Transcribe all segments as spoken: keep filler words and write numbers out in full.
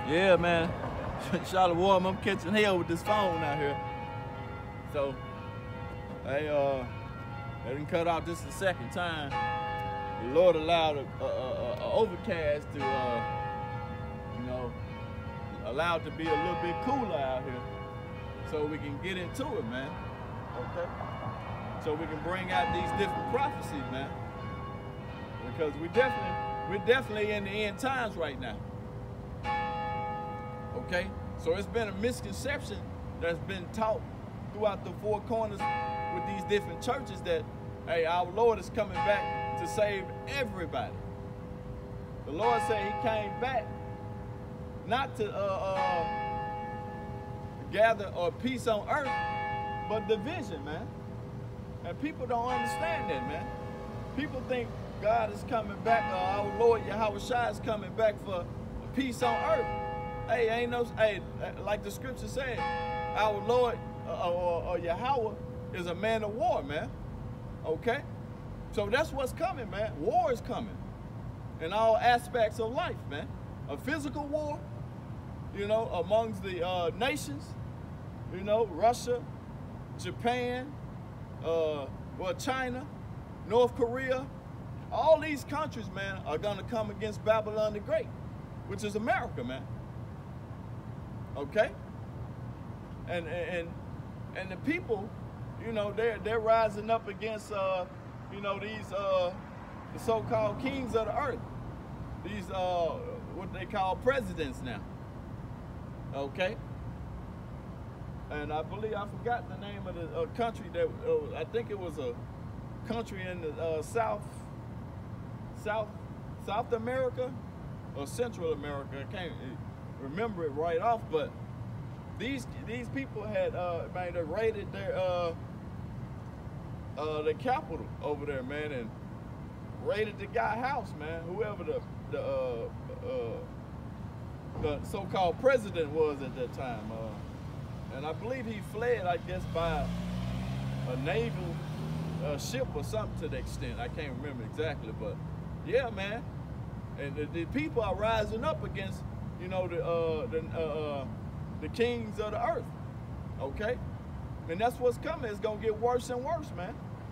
Yeah, man. Charlotte Warm, I'm catching hell with this phone out here. So, they, uh, they didn't cut off this the second time. The Lord allowed a, a, a, a overcast to, uh, you know, allow it to be a little bit cooler out here, so we can get into it, man. Okay. So we can bring out these different prophecies, man. Because we definitely, we're definitely in the end times right now. Okay. So it's been a misconception that's been taught throughout the four corners with these different churches that, hey, our Lord is coming back to save everybody. The Lord said he came back not to uh, uh, gather or peace on earth, but division, man. And people don't understand that, man. People think God is coming back, or our Lord Yahweh Shai is coming back for peace on earth. Hey, ain't no, hey, like the scripture said, our Lord uh, or, or Yahweh is a man of war, man. Okay? So that's what's coming, man. War is coming in all aspects of life, man. A physical war, you know, amongst the uh, nations, you know, Russia, Japan, uh, well, China, North Korea, all these countries, man, are gonna come against Babylon the Great, which is America, man. Okay? And and and the people, you know, they're they're rising up against uh, you know, these uh the so-called kings of the earth. These uh what they call presidents now. Okay? And I believe I forgot the name of the uh, country that uh, I think it was a country in the uh, South South South America or Central America. I can't remember it right off, but these these people had uh man, they raided their uh uh the capital over there, man, and raided the guy house, man, whoever the the uh uh the so-called president was at that time, uh and I believe he fled, I guess, by a naval uh, ship or something to the extent. I can't remember exactly, but yeah, man, and the, the people are rising up against, you know, the uh, the uh, the kings of the earth. Okay, and that's what's coming. It's gonna get worse and worse, man.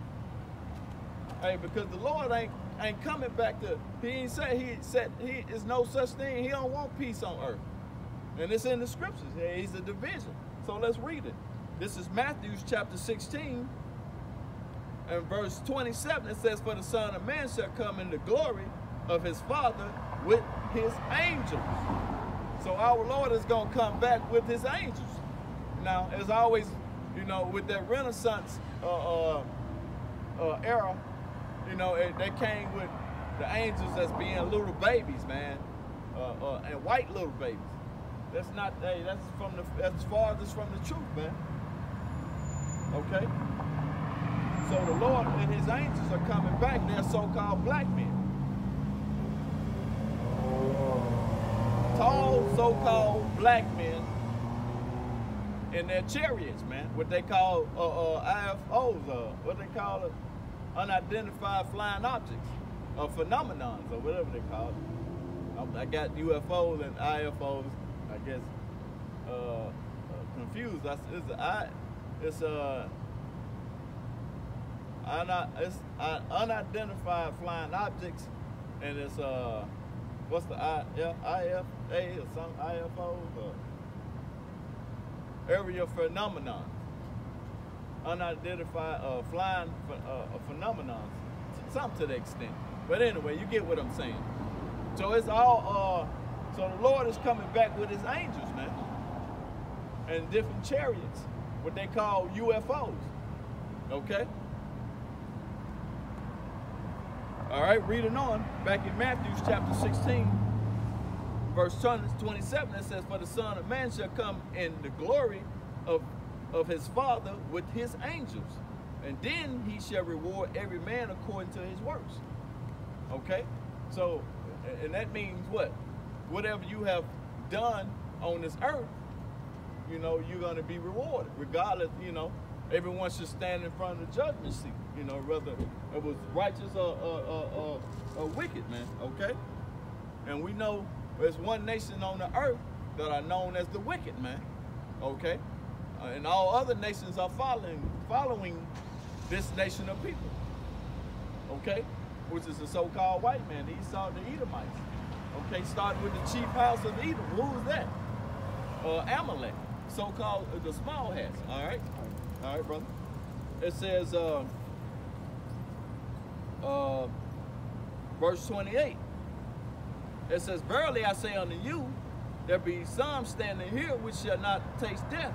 Hey, because the Lord ain't ain't coming back to. He ain't said he said he is no such thing. He don't want peace on earth, and it's in the scriptures. Yeah, he's a division. So let's read it. This is Matthew chapter sixteen and verse twenty-seven. It says, "For the Son of Man shall come in the glory of his Father with his angels." So our Lord is going to come back with his angels. Now, as always, you know, with that Renaissance uh, uh, uh, era, you know, it, they came with the angels as being little babies, man, uh, uh, and white little babies. That's not, hey, that's from the, that's farthest from the truth, man. Okay? So the Lord and his angels are coming back. They're so-called black men. Tall, so-called black men in their chariots, man. What they call uh, uh, I F Os, uh, what they call it, unidentified flying objects, or phenomenons, or whatever they call it. I got U F Os and I F Os, I guess, uh, uh, confused. It's I, it's uh, it's uh, unidentified flying objects, and it's uh. What's the I, yeah, I F A or some I F Os or area phenomenon, unidentified uh, flying uh, phenomenon, something to the extent. But anyway, you get what I'm saying. So it's all. Uh, so the Lord is coming back with his angels, man, and different chariots, what they call U F Os. Okay. All right, reading on, back in Matthew chapter sixteen, verse twenty-seven, it says, "For the Son of Man shall come in the glory of, of his Father with his angels, and then he shall reward every man according to his works." Okay? So, and that means what? Whatever you have done on this earth, you know, you're going to be rewarded, regardless, you know. Everyone should stand in front of the judgment seat, you know, whether it was righteous or, or, or, or, or wicked, man, okay? And we know there's one nation on the earth that are known as the wicked, man. Okay? Uh, and all other nations are following following this nation of people. Okay? Which is the so-called white man, Esau, the Edomites. Okay, starting with the chief house of Edom. Who is that? Uh, Amalek, so-called uh, the small hats. All right? All right, brother. It says, uh, uh, verse twenty-eight. It says, verily I say unto you, there be some standing here which shall not taste death.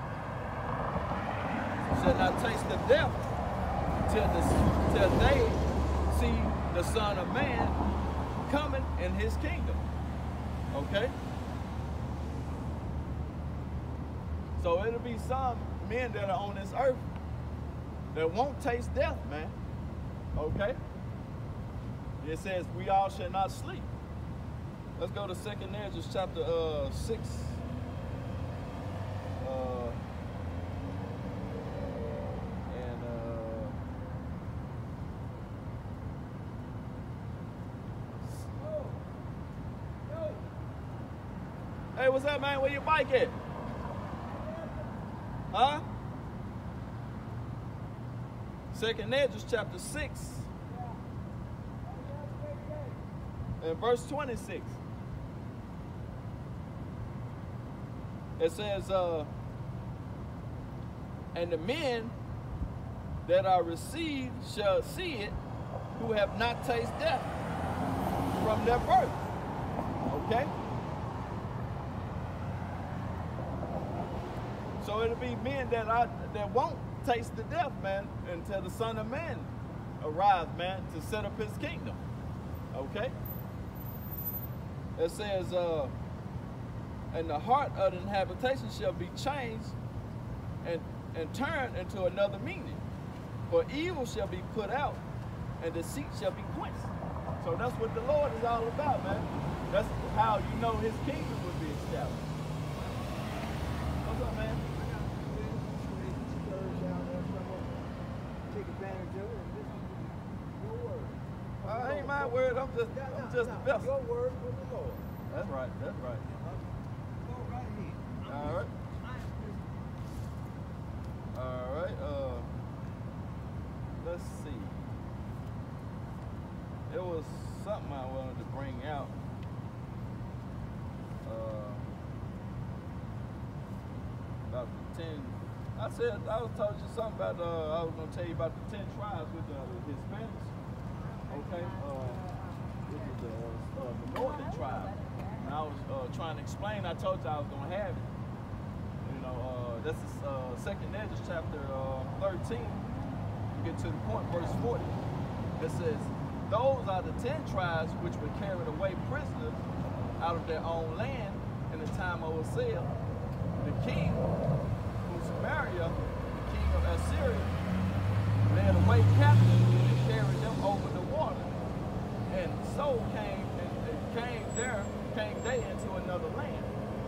Shall not taste the death till, the, till they see the Son of Man coming in his kingdom. Okay? So it'll be some men that are on this earth that won't taste death, man. Okay? It says, we all shall not sleep. Let's go to Second Ezra chapter uh, six. Uh, and uh, hey, what's up, man? Where your bike at? Huh? Second Ezra chapter six. And verse twenty-six. It says, uh, and the men that are received shall see it, who have not tasted death from their birth. Okay? So it'll be men that are that won't taste the death, man, until the Son of Man arrives, man, to set up his kingdom. Okay? It says, uh, and the heart of the habitation shall be changed and, and turned into another meaning. For evil shall be put out, and deceit shall be quenched. So that's what the Lord is all about, man. That's how you know his kingdom will be established. What's up, man? Take advantage of it, and this is your word. I ain't my word, I'm just, I'm just a vessel. Your word from the Lord. That's right, that's right. Go right ahead. All right. All right. Uh, let's see. It was something I wanted to bring out. Uh, about the ten. I said I was told you something about. Uh, I was gonna tell you about the ten tribes with the Hispanics. Okay. Uh, this is the, uh, the northern tribe. And I was uh, trying to explain. I told you I was gonna have it. You know, uh, this is uh, Second Ezra chapter uh, thirteen. You get to the point, verse forty. It says, "Those are the ten tribes which were carried away prisoners out of their own land in the time of Hosea, the king, whom Samaria, the king of Assyria, led away captive and carried them over the water, and so came and, and came there." Came they into another land.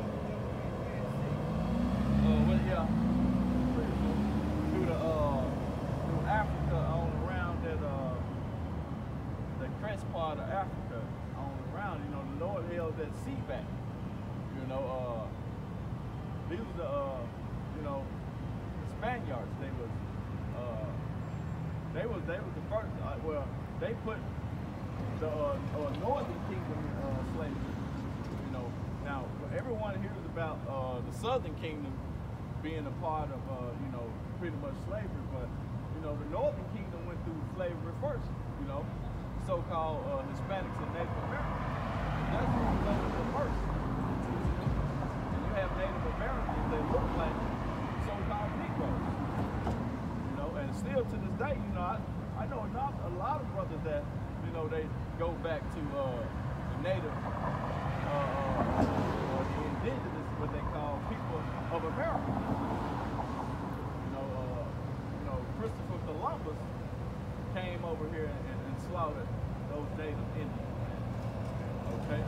Uh, well, yeah, through the uh, through Africa on around that uh, the crest part of Africa on around. You know, the Lord held that sea back. You know, uh, these were the uh, you know the Spaniards. They was uh, they was they was the first. Uh, well, they put the uh, uh, northern kingdom in uh, slavery. Now, everyone hears about uh, the Southern Kingdom being a part of, uh, you know, pretty much slavery, but, you know, the Northern Kingdom went through slavery first, you know, so-called uh, Hispanics and Native Americans. That's who was the first. And you have Native Americans that look like so-called Negroes, you know, and still to this day, you know, I, I know not a lot of brothers that, you know, they go back to uh, the Native Uh, uh, the indigenous, what they call people of America. You know, uh, you know, Christopher Columbus came over here and, and slaughtered those native Indians. Okay.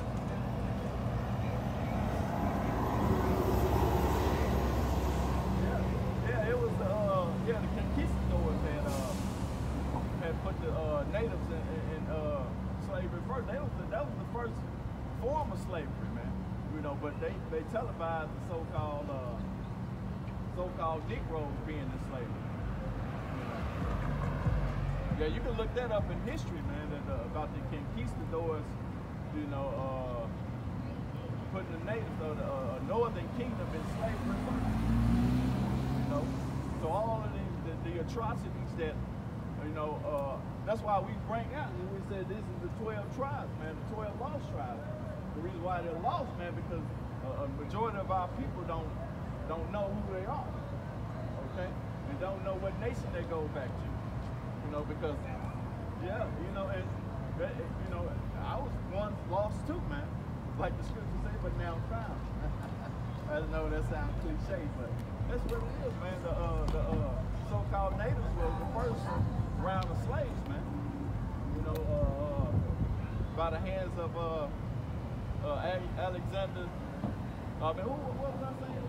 Yeah, yeah, it was uh, yeah, the conquistadors had uh, had put the uh, natives in, in, in uh, slavery first. They was the, that was the first form of slavery, man. You know, know, but they, they televised the so-called uh, so-called Negroes being enslaved. You know. Yeah, you can look that up in history, man, that, uh, about the conquistadors, you know, uh, putting the natives of the uh, northern kingdom in slavery first. You know, so all of the, the, the atrocities that, you know, uh, that's why we bring out, and we said this is the twelve tribes, man, the twelve lost tribes. The reason why they're lost, man, because uh, a majority of our people don't don't know who they are, okay, and don't know what nation they go back to, you know, because yeah, you know, and you know, I was once lost too, man, like the scripture say, but now I'm found. I know that sounds cliche, but that's what it is, man. The uh, the uh, so-called natives were the first round of slaves, man. You know, uh, by the hands of uh, uh, Alexander. I mean, who, what was I saying?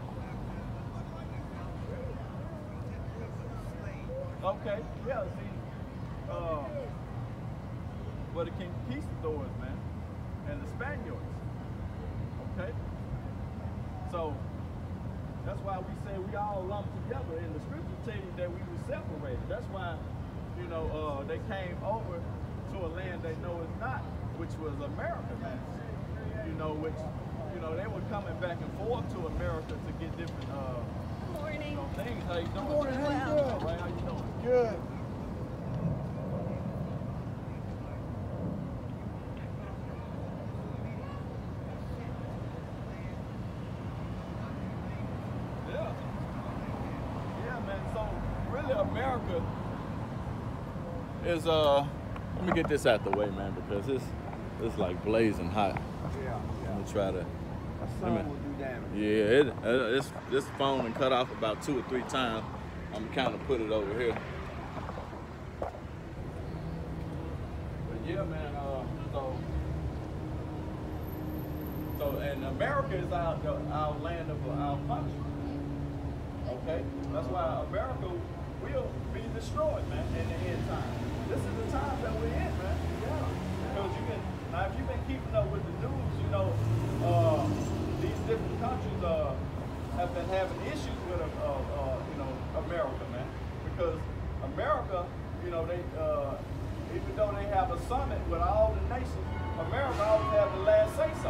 Okay, yeah. See, uh, well, the conquistadors, man, and the Spaniards. Okay, so that's why we say we all lumped together. And the scripture tell you that we were separated. That's why, you know, uh, they came over to a land they know is not, which was America, man. You know, which, you know, they were coming back and forth to America to get different uh, Morning. you know, things. How you doing? Good morning, how you doing? All right, how you doing? Good. Yeah. Yeah, man. So really America is uh let me get this out the way, man, because it's it's like blazing hot. Yeah, I'm yeah. gonna try to A sun Amen. will do damage. yeah, it, uh, this this phone and cut off about two or three times. I'm kind of put it over here. But yeah, man. Uh, so, so, and America is our our land of our country. Okay, that's why America will be destroyed, man, in the end time. This is the time that we're in, man. Yeah, because you can now if you've been keeping up with the news, you know, uh, these different countries uh, have been having issues with uh, uh, you know America, man, because America, you know, they uh, even though they have a summit with all the nations, America always have the last say so.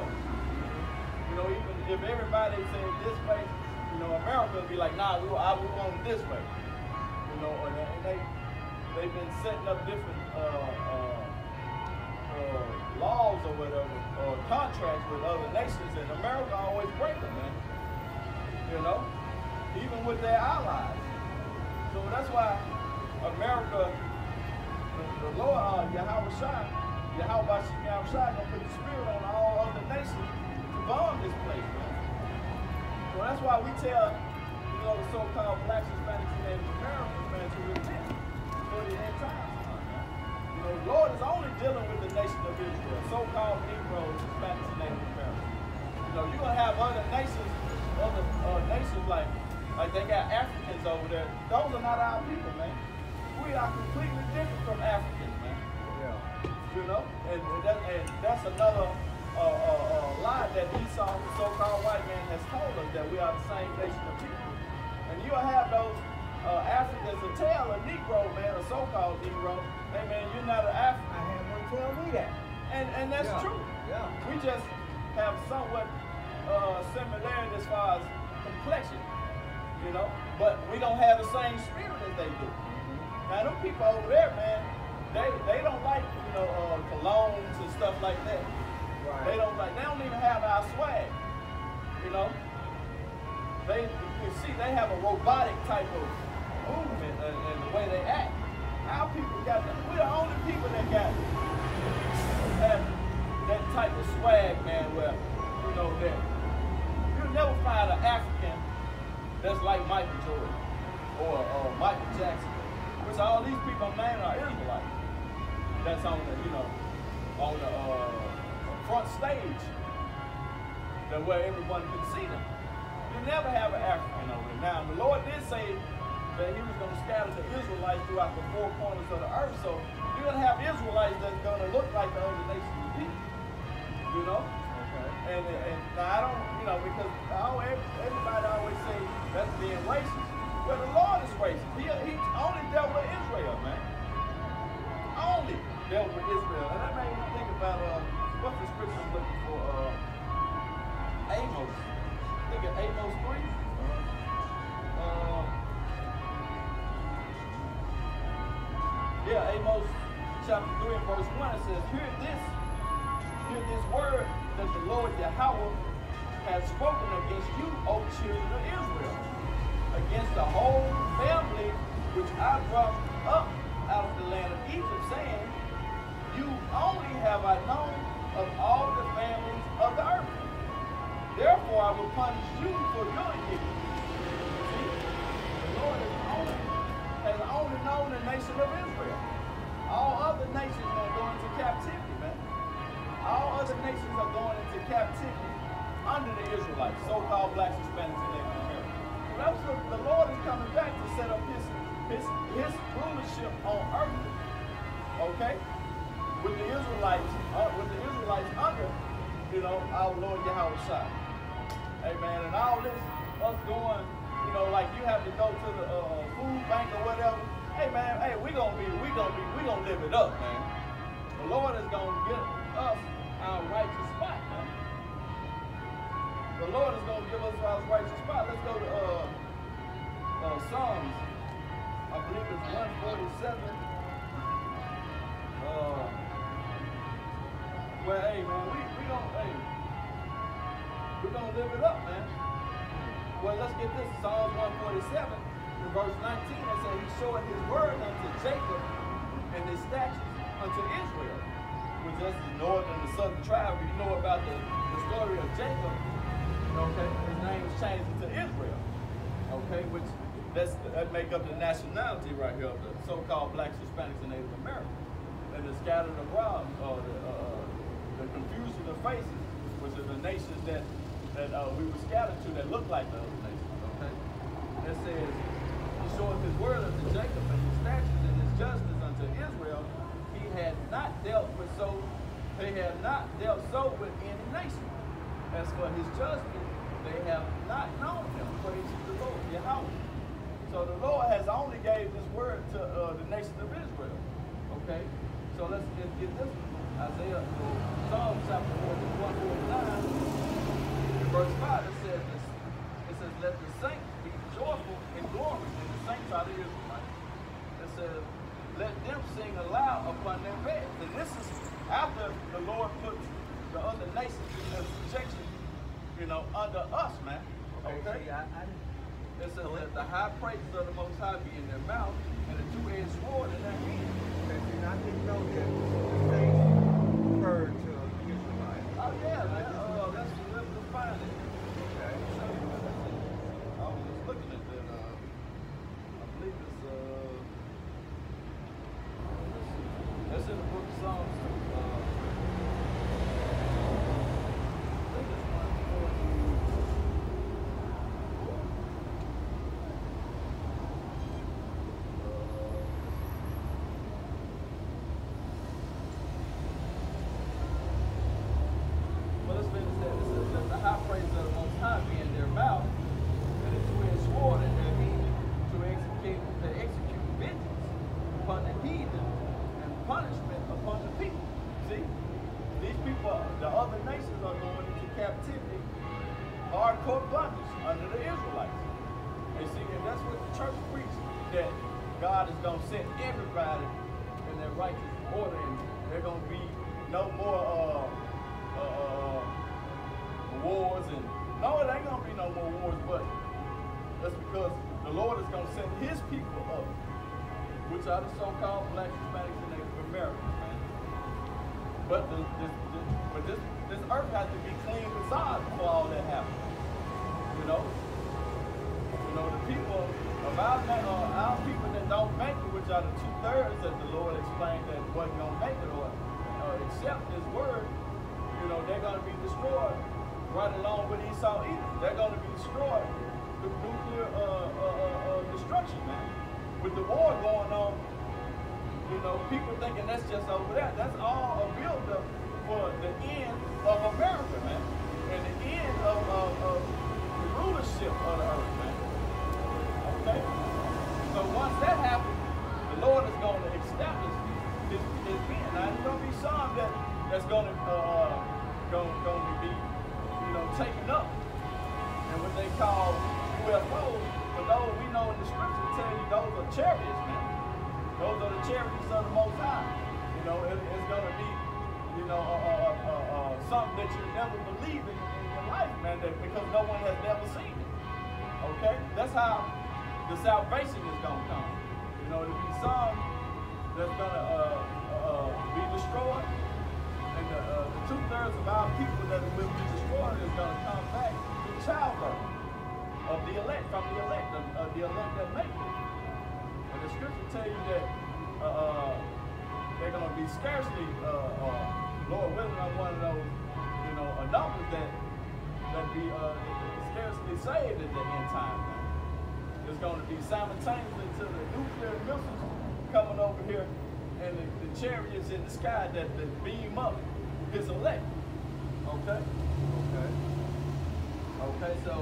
You know, even if everybody said this way, you know, America would be like, nah, we, I, we want it this way. You know, and they, they've been setting up different uh, uh, uh, laws or whatever, or contracts with other nations, and America always break them, man. You know, even with their allies. So that's why America, the, the Lord, uh, Yahweh Shai, Yahweh Yahweh Shai, gonna put the spirit on all other nations to bomb this place, man. So that's why we tell, you know, the so-called blacks, Hispanics, and Native Americans, man, to repent for the end times. You know, the Lord is only dealing with the nation of Israel, so-called Negroes, Hispanics, and Native Americans. You know, you're gonna have other nations, other uh, nations like, like they got Africans over there. Those are not our people, man. We are completely different from Africans, man. Yeah. You know, and, and, that, and that's another uh, uh, uh, lie that Esau, the so-called white man, has told us, that we are the same nation of people. And you'll have those uh, Africans to tell a Negro, man, a so-called Negro, hey man, you're not an I African. had one tell me that. And and that's Yeah. true. Yeah. We just have somewhat uh, similarity as far as complexion, you know, but we don't have the same spirit as they do. Now, them people over there, man, they they don't like, you know, uh, colognes and stuff like that. Right. They don't like, they don't even have our swag, you know. They, you see, they have a robotic type of movement and, and the way they act. Our people got that. We're the only people that got have that type of swag, man, where, you know, that you'll never find an African that's like Michael Jordan or uh, Michael Jackson, which all these people named are Israelites. That's on the, you know, on the uh, front stage, that where everyone can see them. You never have an African over there. Now, the Lord did say that He was going to scatter the Israelites throughout the four corners of the earth. So you're going to have Israelites that's going to look like the other nations of people. You know? Okay. And, and now I don't, you know, because I always, everybody always say that's being racist. Well, the Lord is racist. He, he only dealt with Israel, man. Only dealt with Israel. And that made me think about, uh, what's the scripture I'm looking for? Uh, Amos. I think it's Amos three. Uh, yeah, Amos chapter three and verse one, it says, Hear this, hear this word that the Lord Yahweh has spoken against you, O children of Israel, against the whole family which I brought up out of the land of Egypt, saying, You only have I known of all the families of the earth. Therefore I will punish you for your iniquity. See? The Lord has only, has only known the nation of Israel. All other nations are going into captivity, man. All other nations are going into captivity under the Israelites, so-called blacks, Hispanics, and Native Americans. So that was the, the Lord is coming back to set up his his his rulership on earth. Okay? With the Israelites, uh, with the Israelites under, you know, our Lord Yahweh Shai. Amen. And all this, us going, you know, like you have to go to the uh, food bank or whatever. Hey man, hey, we gonna be, we gonna be, we gonna live it up, man. The Lord is gonna get us our righteous spot, man. The Lord is gonna give us our righteous spot. Let's go to uh, uh, Psalms. I believe it's one forty-seven. Uh, well, hey man, we we gonna, hey, we gonna live it up, man. Well, let's get this. Psalms one forty-seven. In verse nineteen, it says, He showed His word unto Jacob and His statutes unto Israel, which is the northern and the southern tribe. You know about the, the story of Jacob, okay? His name is changed into Israel, okay? Which that's, that make up the nationality right here of the so-called blacks, Hispanics, and Native Americans. And the scattered abroad, or the, uh, the confusion of faces, which are the nations that, that uh, we were scattered to that look like the other nations, okay? It says, He showeth His word unto Jacob and His statutes and His justice unto Israel. He had not dealt with so, they have not dealt so with any nation. As for His judgment, they have not known Him. Praise to the Lord, Yahweh. So the Lord has only gave this word to uh, the nation of Israel. Okay? So let's get, get this one. Isaiah, uh, Psalm chapter one forty-nine, verse five, it says, this, it says, Let the saints be joyful in glory. And the saints are the Israelites. It says, Let them sing aloud upon their beds. And this is after the Lord puts the other nations in their subjection, you know, under us, man. Okay? Okay. See, I, I didn't, it says, Let the high praises of the Most High be in their mouth and the two-edged sword in their hand. okay, see, I didn't know that the saints referred to Israelites. Oh, yeah, man. Uh, that's let's find it. Okay. I was just looking at that. Uh, I believe it's uh, let's see. That's in the book of Psalms. Uh, I think it's one forty. Well, let's finish that. It says, Let the high praise of the Most High be in their mouth, and a two-edged sword in their hand, to execute to execute vengeance upon the heathen and punishment upon the people. See, these people, the other nations, are going into captivity, hardcore bondage under the Israelites. And see, and that's what the church preaches, that God is going to set everybody in their righteous order, and they're going to be no more uh, uh, wars, and no, it ain't gonna be no more wars, but that's because the Lord is gonna set His people up, which are the so-called blacks, Hispanics, and Native Americans, man. But the, this, this, but this, this earth has to be clean beside before all that happens. You know, you know the people of our uh, our people that don't make it, which are the two thirds that the Lord explained that wasn't gonna make it or uh, accept His word. You know, they're going to be destroyed right along with Esau Edom. They're going to be destroyed with nuclear uh, uh, uh, uh, destruction, man. With the war going on, you know, people thinking that's just over there. That's all a build-up for the end of America, man. and the end of, of, of the rulership of the earth, man. Okay? So once that happens, the Lord is going to establish his, his being. Now, there's going to be some that, that's going to, uh, going, going to be, you know, taken up. And what they call U F Os, but those we know in the scripture tell you those are chariots, man. Those are the chariots of the Most High. You know, it, it's going to be, you know, uh, uh, uh, uh, something that you never believe in, in your life, man, that, because no one has never seen it. Okay? That's how the salvation is going to come. You know, there'll be some that's going to uh, uh, be destroyed, and the, uh, the two-thirds of our people that will be destroyed is going to come back through childbirth of the elect, from the elect, of, of the elect that make it. And the scripture tell you that uh, uh, they're going to be scarcely, uh, uh, Lord willing, on one of those, you know, numbers that that be uh, scarcely saved at the end time. It's going to be simultaneously to the nuclear missiles coming over here and the, the chariots in the sky that, that beam up his elect. Okay? Okay. Okay, so,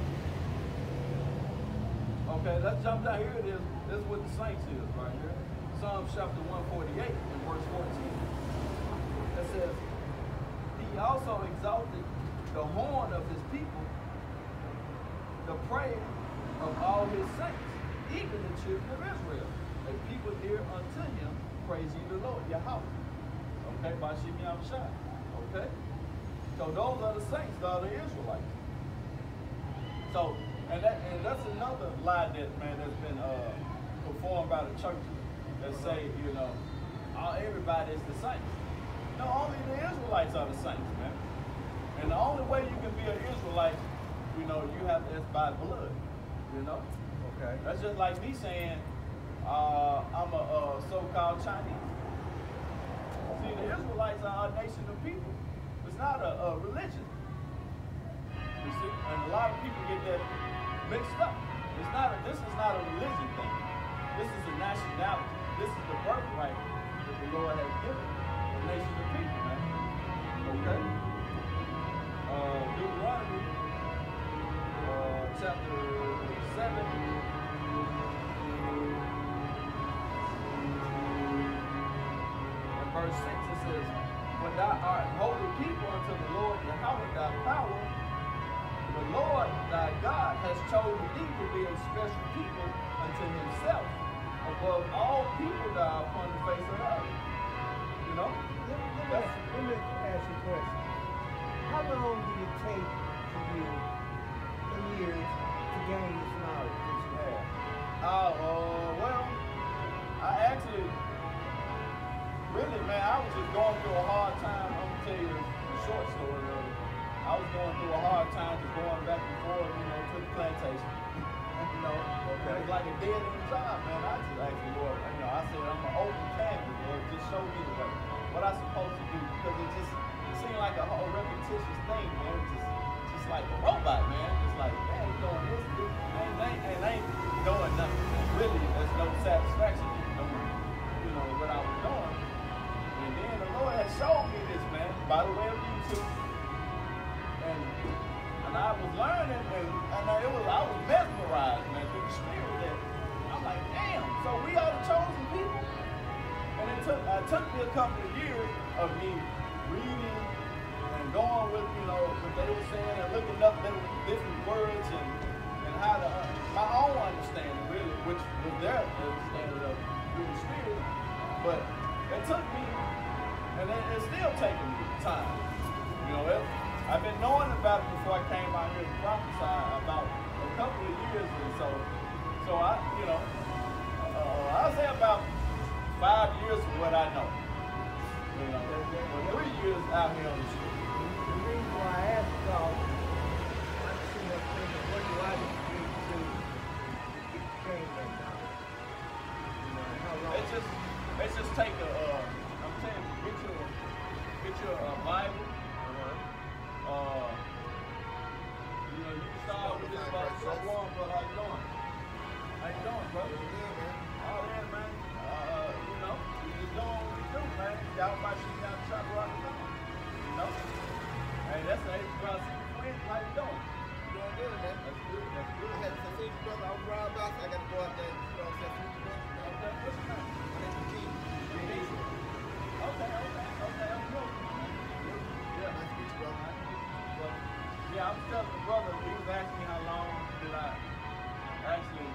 okay, let's jump down. Here it is. This is what the saints is right here. Psalms chapter one forty-eight and verse fourteen. It says, he also exalted the horn of his people, the prayer of all his saints, even the children of Israel. A people dear unto him, praise ye the Lord, Yahweh. Okay, by Shimi Shai. Okay? So those are the saints, those are the Israelites. So, and that and that's another lie that, man, that's been uh, performed by the churches that say, you know, all, everybody is the saints. No, only the Israelites are the saints, man. And the only way you can be an Israelite, you know, you have to, it's by blood, you know? Okay. That's just like me saying, uh, I'm a uh, so-called Chinese. See, the Israelites are a nation of people. It's not a, a religion. You see? And a lot of people get that mixed up. It's not a, this is not a religion thing. This is a nationality. This is the birthright that the Lord has given the nation of people, man. Okay? Uh, Deuteronomy, uh, chapter seven. And verse six, it says, when thou art holy people unto the Lord Yahweh thy power, the Lord thy God has chosen thee to be a special people unto himself, above all people that are upon the face of the earth. You know? Let, let, me, let me ask you a question. How long did it take for you in years to gain this knowledge that you have? Oh, uh, well, I actually, really, man, I was just going through a hard time. I'm gonna tell you a short story of it. I was going through a hard time just going back and forth, you know, to the plantation. You know, okay. It was like a dead end job, man. I just asked the Lord, you know, I said, I'm an open canvas, Lord, just show me the way, what I'm supposed to do, because it just it seemed like a whole repetitious thing, man. It's just, just like a robot, man. It's like, man, he's doing this, this, man, they ain't, and they ain't doing nothing. Really, there's no satisfaction in doing, you know, what I was doing. And then the Lord had showed me this, man, by the way of YouTube. And and I was learning, and, and I, it was I was mesmerized, man, through the spirit. That I'm like, damn. So we are the chosen people. And it took it took me a couple of years of me reading and going with, you know, what they were saying and looking up little different words and and how to uh, my own understanding really, which was their understanding of through the spirit. But it took me, and it, it's still taking me time. You know, it, I've been knowing about it before I came out here to prophesy about a couple of years or so. So I, you know, uh, I'll say about five years of what I know. You know, well, three years out here on the street. The reason why I asked y'all, I'm sitting up thinking, what do I need to do to gain that knowledge? You know, and how long? It's just, it's just take a, uh, I'm saying, get your, get your uh, Bible. Uh, you know, you can start with this about so long, brother. How you doing? How you doing, brother? Yeah, man. Oh, yeah, man. Uh, you know, we just doing what we do, man. Y'all might see y'all shop right now. You know? Hey, that's a hey, bro. See your friends, how you doing? Doing good, man. That's good. That's good. I had to see you, brother. I was riding by, so I got to go out there and, you know what I'm saying, see you, brother. Okay, what's your name? My name's Eugene. Eugene. Okay, okay, okay. I'm good. Yeah. Nice to meet you, brother. Nice to meet you, brother. Yeah, I was telling the brother, he was asking me how long did I actually,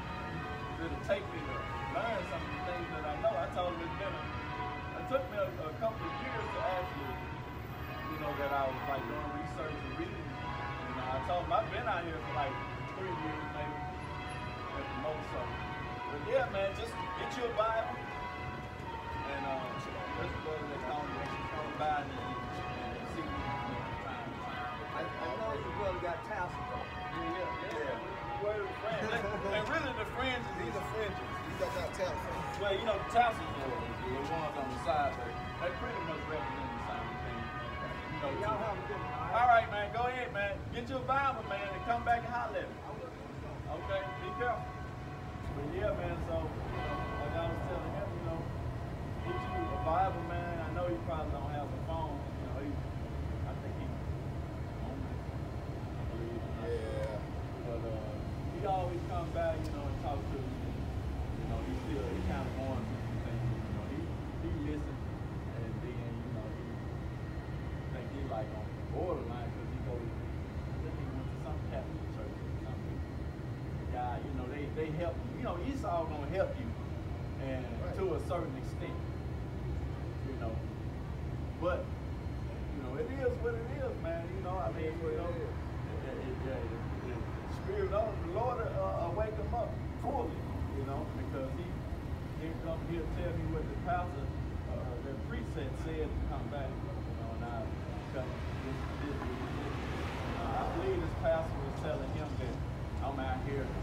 did it take me to learn some of the things that I know. I told him it's been a, it took me a, a couple of years to actually, you know, that I was like doing research and reading. You know, I told him I've been out here for like three years maybe, at the most. So, but yeah, man, just get you a Bible. And uh, this brother that come, come by and, and see me from time to time. I, I know your brother got tassels on. Yeah, yeah, yeah. Word of friends. and, and really the fringes These is, are fringes. These are not tails. well, you know, the tassels are the ones on the side, but they pretty much represent the same thing. You know, Y'all too. have a good one. All right, man, go ahead, man. Get your Bible, man, and come back and holler at me. Okay, be careful. But yeah, man, so, you know, like I was telling him, you know, get you a Bible, man. I know you probably don't have a phone. You know, he, I think he homeless, I believe. Yeah. But uh, he always come back, you know, and talk to me. You know, he still, he kind of going through some things. You know, he, he listens, and then, you know, he think he like on the borderline because he goes, I think he went to some Catholic church or something. Yeah, you know, they, they help you. You know, Esau gonna help you, and Right. to a certain extent, you know. But, you know, it is what it is, man. You know, I mean, you know, it, it, it, yeah, it, it, the Spirit of the Lord uh, uh, wake him up fully, you know, because he he come here tell me what the pastor, uh, the priest had said to come back, you know, and I tell him this, this, this, this. Uh, I believe this pastor was telling him that I'm out here to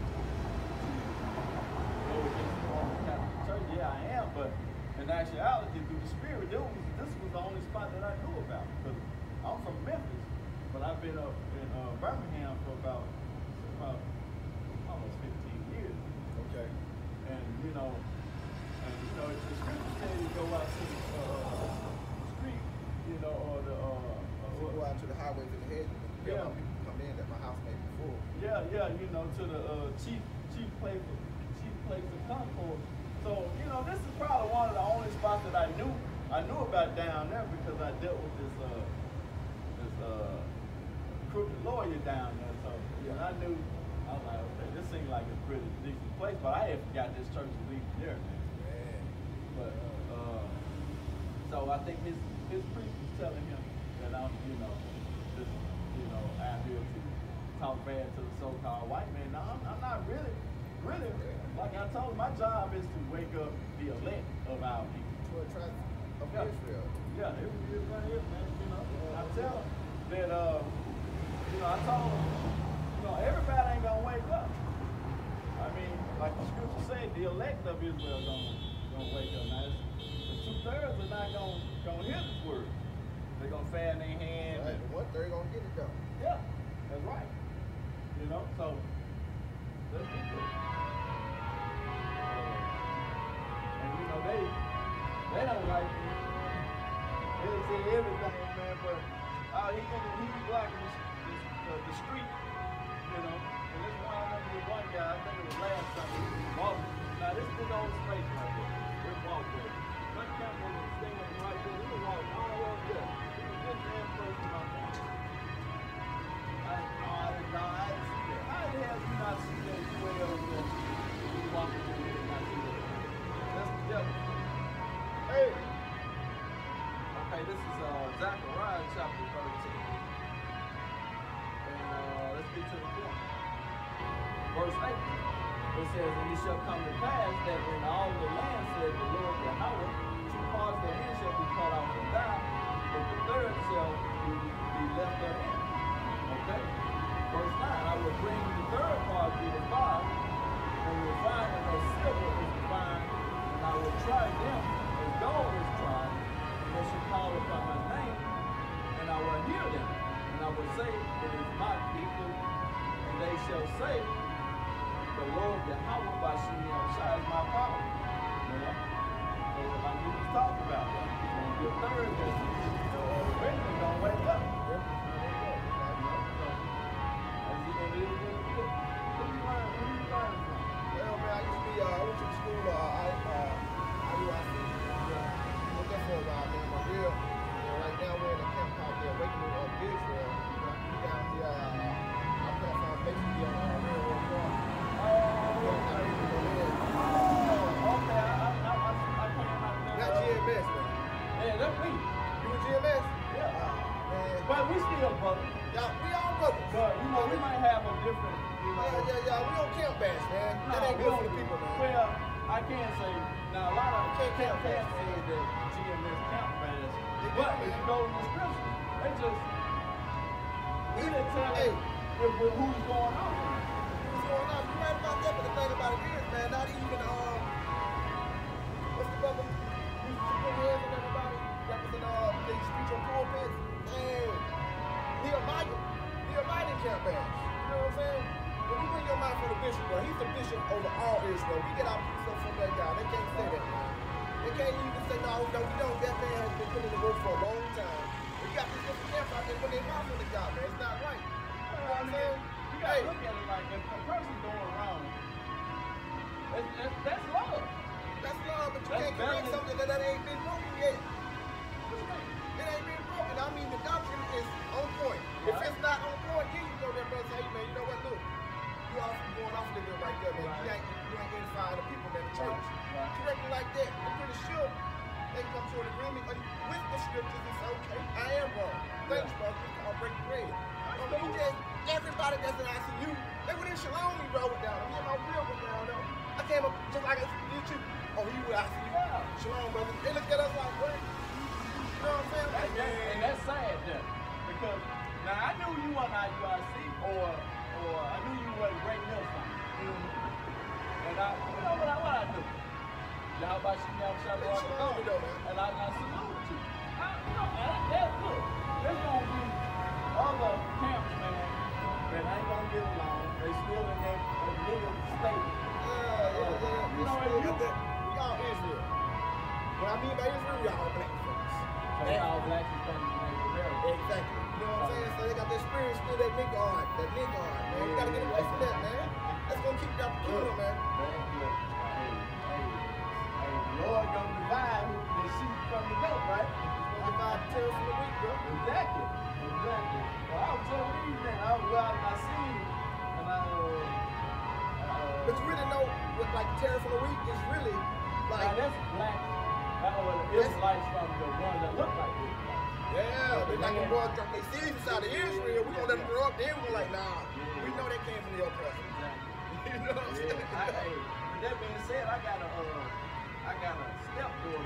go against the Roman Catholic Church. Yeah, I am, but in actuality, through the Spirit, this was, this was the only spot that I knew about. Because I'm from Memphis, but I've been up in uh, Birmingham for about, about almost fifteen years. Okay. And you know, and you know, the scriptures tell you to go out to the uh, street, you know, or the uh, uh, So go out to the highways and the hedges and Yeah. tell people to come in that my house may be full. yeah, yeah, you know, to the uh, chief chief place of chief place of Concord. So you know, this is probably one of the only spots that I knew I knew about down there because I dealt with this uh this uh crooked lawyer down there. So yeah, I knew. I was like, okay, this seemed like a pretty decent place, but I had forgot this church was even there, man. Man. But uh, so I think his his priest was telling him that I'm, you know, just you know, out here to talk bad to the so-called white man. No, I'm, I'm not really, really. Like I told him, my job is to wake up the elect of our people. twelve tribes of Yeah. Israel. Yeah, it is right here, man. You know, I tell him that, uh, you know, I told him, you know, everybody ain't gonna wake up. I mean, like the scripture said, the elect of Israel gonna gonna wake up. Now, it's, the two thirds are not gonna gonna hear this word. They're gonna fan their hand. Right. And, The one third gonna get it done. yeah, that's right. You know, so let's be good. And you know, they they don't like me. They say everything, man, but uh, he he be blocking this, this, uh, the street, you know. And this one, I remember this one guy, I think it was last Sunday, he was walking. Now this big old space right there, this walkway. My camera was standing right there, he was walking all the way up there. He was just damn close to my car. I, oh, I didn't know, I didn't see that. How the hell do you not see that way over there? You walking through there and not see that? That's the devil. Hey! Okay, this is uh, Zechariah chapter thirteen. And uh, let's get to the point. Verse eight. It says, and it shall come to pass that in all the land, said the Lord Yahweh, two parts therein shall be cut off and die, but the third shall be, be left therein. Okay? Verse nine, I will bring the third part through the fire, and will find that no silver is refined, and I will try them as gold is tried, and they shall call upon my name, and I will hear them, and I will say, it is my people, and they shall say, the Lord Yahweh by Shemiel Shai is my power. You know? So like we was talking about, that. And the third is, you know, eventually gonna wake up. we might have a different, you know. Yeah, yeah, yeah. We don't camp bash, man. No, That ain't we good don't- for the people, man. Well, I can say, now a lot of Can't camp camp fans bash. say that G M S camp bash, They but do, if you man. go to the scriptures, they just, we didn't tell Hey. if, if, who's going on. What's going on? You right about that, but the thing about it is, man, not even, um, what's the brother? Who's the heads and everybody that was in, uh, they speech on pulpits? Man, Nehemiah. Nehemiah didn't camp bash. You know what I'm saying? When you bring your mind for the bishop, bro, he's the bishop over all Israel. We get our stuff from that guy. They can't say that, man. They can't even say, no, no, we don't. That man has been putting in the work for a long time. We got these different camps out there when they mouth on the guy, man. It's not right. You know what I'm saying? You gotta look at it like if a person going wrong, that's, that's, that's love. That's love, but you That's can't correct better. something that, that ain't been broken yet. What you mean? It ain't been broken. I mean, the doctrine is on point. If Right. it's not on point, then you go there, brother, say, hey, man, you know what, look, you off going off a little bit right there, man. Right. You ain't, you ain't edifying the people, man, the church. Right. Correct me like that. I'm pretty sure they can come to an agreement with the scriptures and say, okay, I am wrong. Thanks, Yeah. brother. I'll break bread. Um, you just, everybody that's in I C U, they were in Shalom, we rolled down. Me and my real went down, though. I came up just like I did you. Oh, you were I C U. Yeah. Shalom, brother. They looked at us like, what? You know what I'm saying? That, Like, that, and that's sad there. Because now I knew you weren't I U I C or or I knew you wasn't Great Millstone. And I you know what I what I do? Y'all about you know shop Hey, shalom, you know, man. and I, I salute you. I, you know, man, that, look, there's gonna be other camps, man, that ain't gonna get along. They still in that uh, nigga state. Yeah, yeah, yeah. You We know, still if you- got that. We all Israel. What I mean by Israel, we all black folks. So all blacks is coming to make America. Exactly. You know what I'm saying? So they got that spirit still, that nigga on, that nigga on, man. We gotta get away from that, man. That's gonna keep you out the kingdom, man. Man, look, hey, hey, hey, Lord gonna divide who the sheep from the goat, right? It's gonna divide the tails from the wheat, bro. Exactly, exactly. Well, I was telling you that I was out and I seen it, and I, uh, uh, But you really know what, like, the terror from the wheat is really, now like, that's black, that was the Israelites from the ones that look like this. yeah, but like when boys drop their seeds inside of Israel, we gonna let them grow up, then we gonna like, nah, we know they came from the oppressor. You know what I'm saying? Yeah, I, hey, with that being said, I got a, uh, I got a stepdaughter,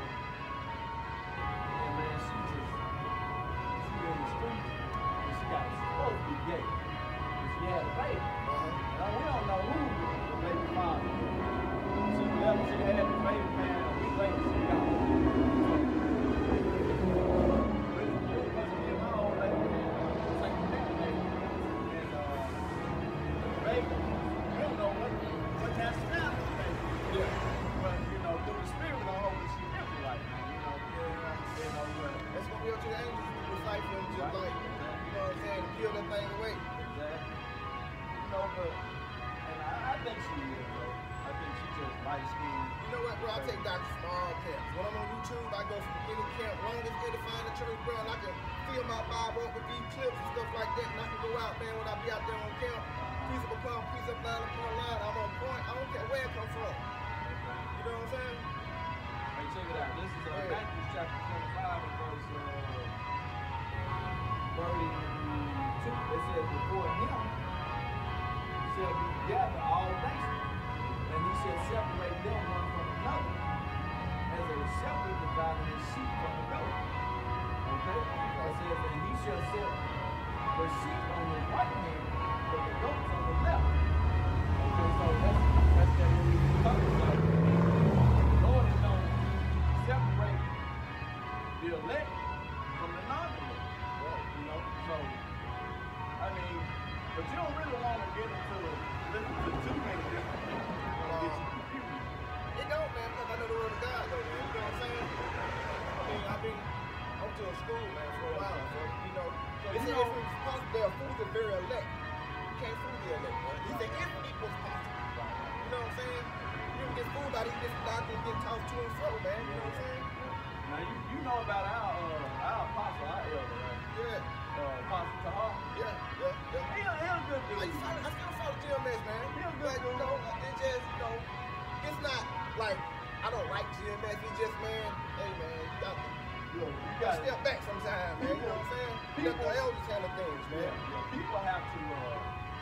and man, she just, she in the street, and she got supposed to be gay, and she had a baby. Uh-huh. Now we don't know who the baby father is. She left, she had the baby, man, a week later she gone. But it must be my old lady, man, it's like a big baby, and, uh, the baby, we don't know what, what kind of smell the baby. Yeah. But, you know, through the spirit, I hope that she really like, man, you know, you know, but, That's gonna be up to the angels to decipher and just like, you know what I'm saying, kill that thing away. exactly. You know, but, and I, I think she is, bro. I think she just light skinned. You know what, bro? I take doctors from all camps. When I'm on YouTube, I go from any camp, long as edifying the church, bro, and I can fill my Bible up with these clips and stuff like that, and I can go out, man, when I be out there on camp, precept upon precept, line upon line, I'm on point. I don't care where it come from. You know what I'm saying? Hey, check it out. This is uh, Yeah. Matthew chapter twenty-five and verse uh, thirty-two. It says, before him shall be gathered all nations, and he shall separate them one from another, as a shepherd dividing his sheep from the goat. Okay? It says, and he shall set the sheep on his right hand, but the goats on the left. Okay, so that's that's that what we talking about. Lord is going to separate the elect from the non-elect. You know, so I mean, but you don't really want to get into listen to too many different people. You want to get you confused. It don't, man, because I know the word of God, though, man. You know what I'm saying? I mean, I've been, I went to a school, man, for a while, so, you know, So, they you say know- if it's possible, they'll fool the very elect. You can't fool the elect, man. He said if it was possible. You know what I'm saying? You don't get fooled by these different doctors getting tossed to and fro, man. You know what I'm saying? Now you, you know about our uh, our apostle, our elder, right? Yeah, Uh, Apostle Tahar. yeah, yeah, yeah. He a, he a good I, dude. used to follow, I still follow G M S, man. He a good But, you dude. know, it just, you know, it's not like I don't like G M S. It's just, man, hey, man, you got to Look, you You got gotta step back sometimes, man. You know what I'm saying? You let the elders handle things, Yeah, man. yeah. People have to uh,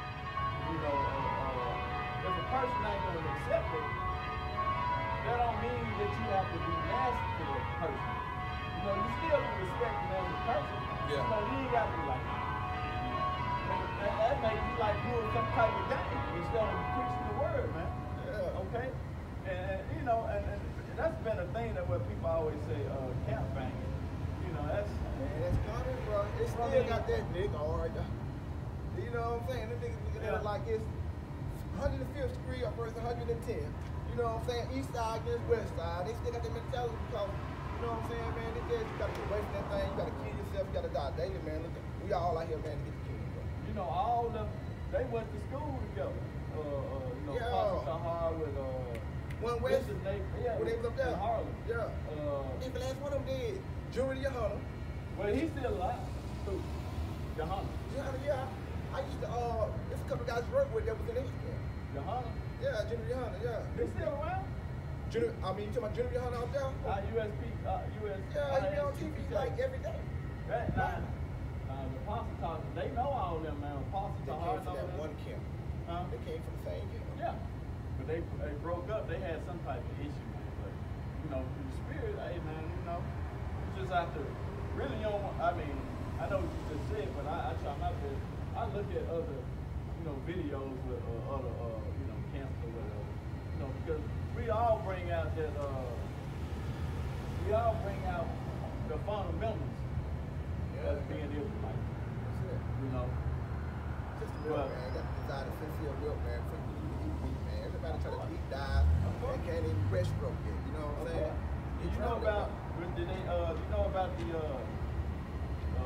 that you have to be nasty to a person. You know, you still can respect them as a person. Yeah. You know, you ain't got to be like, that, that, that makes you like doing some type of game instead of preaching the word, man. Yeah. Okay? And, and you know, and, and that's been a thing that where people always say, uh, camp banging. You know, that's Man, that's coming, bro. It still I mean- got that nigga hard. You know what I'm saying? Them niggas looking at it Yeah. like it's one hundred fifth degree up versus one hundred ten. You know what I'm saying? East side against west side. They still got that mentality because, you know what I'm saying, man? They just, you gotta get away from that thing. You gotta kill yourself. You gotta die daily, man. Look at, we all out here, man, to get the kingdom, bro. you know, all of them, they went to school together. Uh, uh, you know, Yeah. Pastor Tahar with, uh, One West, Bishop Nate, yeah, when they was up there. in Harlem. Yeah. Uh, Even last one of them did. Junior Yohana. well, he's still alive. Who? Johanna. Yohana, yeah. I used to, uh, there's a couple guys I worked with that was in East Camp. Johanna. Yeah, Junior Yohana, yeah. They still around? Junior, I mean, you talking about Junior Yohana out there? Uh, U S P, uh, U S. Yeah, he be on T V like every day. That, nah, uh, the Apostle Tahar, they know all them, man. Apostle They Tahar came from know that them. one camp. Huh? They came from the same camp. Yeah. But they, they broke up. They had some type of issue, man. But, you know, through the spirit, hey, man, you know, you just have to really, you don't want, I mean, I know what you just said, but I, I try my best. I look at other, you know, videos with uh, other, uh, you know, camps or whatever. You know, because we all bring out that, uh, we all bring out the fundamentals of being Israelite, That's it. you know. Just the milk, Well- man. That's the desire to sincere milk, man. For you to eat meat, man. Everybody try to deep dive. course. They can't even breaststroke yet. You know what I'm saying? Do you know about? Did they? Uh, do you know about the? Uh, uh,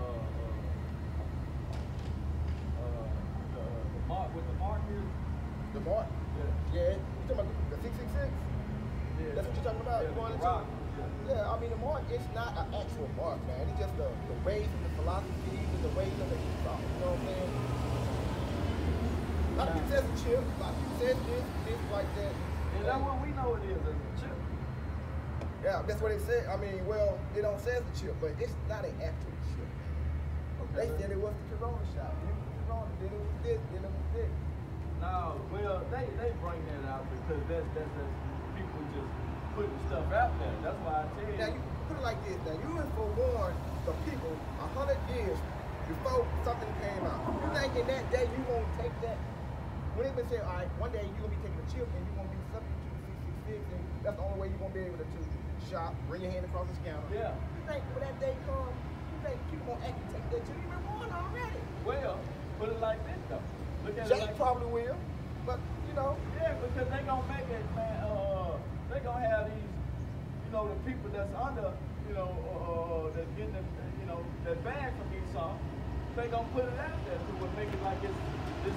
uh, uh, the, uh, the mark with the markers? The mark? Yeah. Yeah. You talking about the six six six? Yeah. That's what you're talking about? Yeah, You going the into? rock. Yeah. Yeah, I mean, the mark is not an actual mark, man. It's just the, the ways and the philosophies and the ways of the Esau. You know what I'm saying? A lot of people says a chip. A lot of people says this, this, like that. Is that what we know it is as a chip? Yeah, that's what it said. I mean, well, it don't say it's a chip, but it's not an actual chip. They Okay. said it was the Corona shot. It was the Corona, then it was this, then it was this. No, well, they they bring that out because that's that's, that's people just putting stuff out there. That's why I tell you. Now, you put it like this. Now, you was forewarned the people a hundred years before something came out. You think in that day you won't take that? When it been said, all right, one day you're going to be taking a chip and you're going to be subject to the six six six, and that's the only way you're going to be able to, to shop, bring your hand across the counter. Yeah. You think when that day comes, you think people going to actually take that chip? You've been warned already. Well, put it like this though. Look at Jake it like probably will, but, you know, Yeah, because they gonna make it, man. Uh, they gonna have these, you know, the people that's under, you know, uh, that's getting, the, you know, that bag from Esau. They gonna put it out there to make it like it's this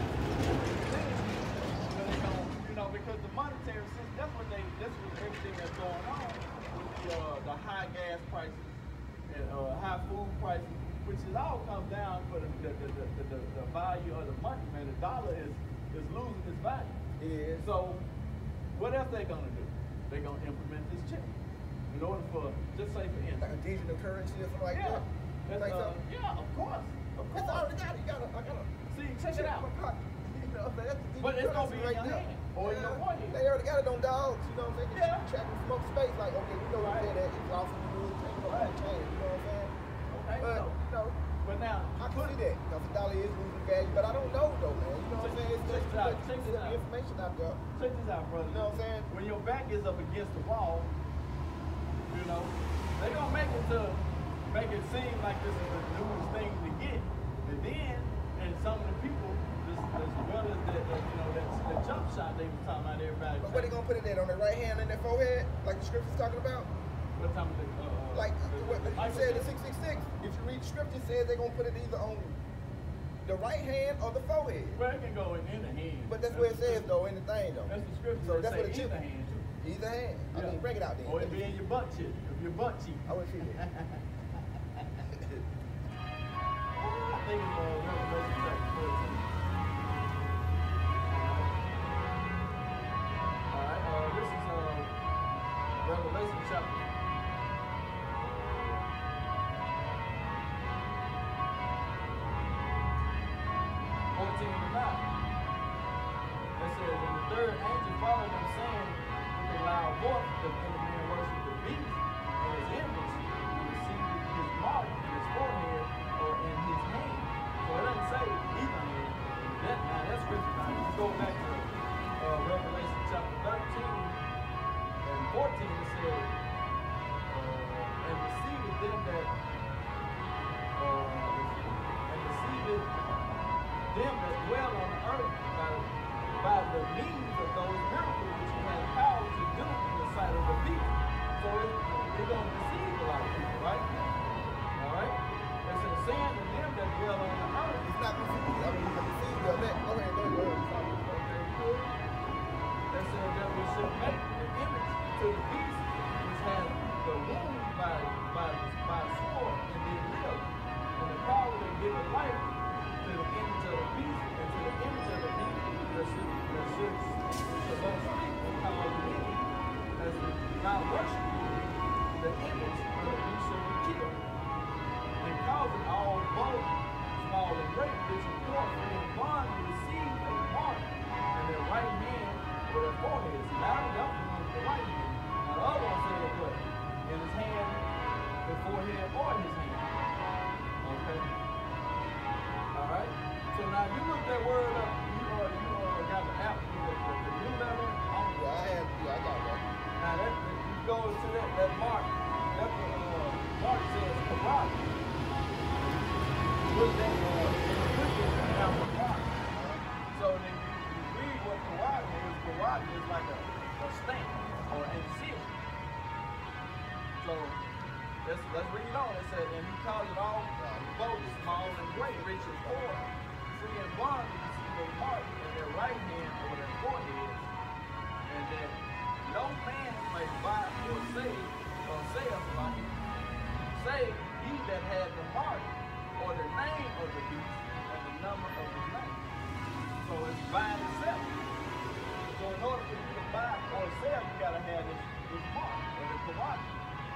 thing. But they gonna, you know, because the monetary system. That's what they. That's what everything that's going on with the uh, the high gas prices and uh, high food prices, which is all comes down for the the, the, the, the the value of the money, man. The dollar is is losing its value. it is. So, what else they gonna do? They gonna implement this chip in order for, just say for Like instance. a digital currency or something like Yeah, that. that's, Like uh, something. yeah, of course, of That's all course. they got. You gotta, I gotta. See, check it out. my pocket. You know, that's the But it's gonna currency be in your there. hand or in your pocket. They already got it on dogs. You know what I'm saying? Yeah. Track and smoke space. Like, okay, we know Right. right. that it's off of the rules. Ain't no Right. change. You know what I'm saying? Okay, But so, you know, but now, I can see that because the dollar is losing value. But I don't know though, man. You know what I'm saying? It's Check just this out, too check much this out. information out there. check this out, brother. You know what I'm saying? When your back is up against the wall, you know, they gonna make it to make it seem like this is the newest thing to get. And then, and some of the people, as, as well as that, that you know, that the jump shot they was talking about, everybody. But what they gonna put it at on their right hand and their forehead, like the scripture's talking about? What time of the, uh, uh, Like the, what the, you said in six six six. If you read the scripture, it says they're gonna put it either on the right hand or the forehead. Well, it can go in, in the hand. But that's what it says though in the thing though. That's the scripture. So that that's say what it either should- hand too. Either hand. I Yeah. mean, break it out then. Or it be in your butt cheek. If your butt cheek. I would see that. I think it's uh, Revelation chapter fourteen. Alright, uh, this is uh, Revelation chapter fourteen and nine. It says, and the third angel followed them, saying with a loud voice because any man worship the beast and his image, he received his mark in his forehead or in his hand. So it doesn't say either hand. That, now that's scripture. Now you go back to uh, Revelation chapter thirteen and fourteen, it says, uh, and received them that uh, and received them that dwell on the earth by, by the means of those miracles which he had power to do in the sight of the beast. So it, it's going to deceive a lot of people, right? All right? It says, saying to them that dwell on the earth. It's not going to deceive. I mean, it's going to deceive you. Go ahead, go ahead, go ahead. Okay, cool. That said that we should make an image to the beast which has the wound by, by, by sword and did live. And the power to give a life to the image of the beast and to the image of the beast that should, that should, should both speak and call me as the not worship the image of the beast should be killed. And causing all both small and great, rich and poor, free and bond to receive a mark in their right hand or their foreheads. Now that one the right hand. Now the other one said what? In his hand, the forehead, or in his hand. Okay? Alright? So now you look that word up, you uh, you uh, got the app, the, the, the new letter on Yeah, I have, yeah, I got that. now that you go to that, that mark, that uh, mark says karate. Look that uh, look at the apple mark. So then you, you read what karate is. Karate is like a, a stamp or a seal. So let's let's read on. It said, and he called it all both small and great, rich and poor, free and bond to receive a mark in their right hand or their foreheads, and that no man may buy or say or say of like say he that had the mark or the name of the beast and the number of his name. So it's buying and selling. So in order for you to buy or sell, you gotta have this, this mark or the karate.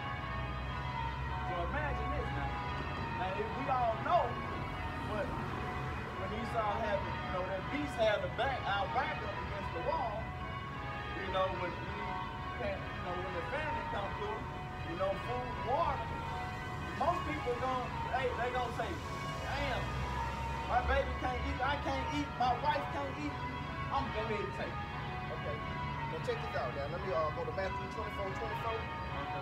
So imagine this now. Now if we all know, but when Esau had, the, you know, that beast had the back, our back up against the wall, you know, when we can't, you know, when the family come through, you know, food, water, most people gonna, hey, they gonna say, damn, my baby can't eat, I can't eat, my wife can't eat, I'm gonna go ahead and take it. Okay. Now check this out now. Let me uh, go to Matthew twenty-four, twenty-four. Okay.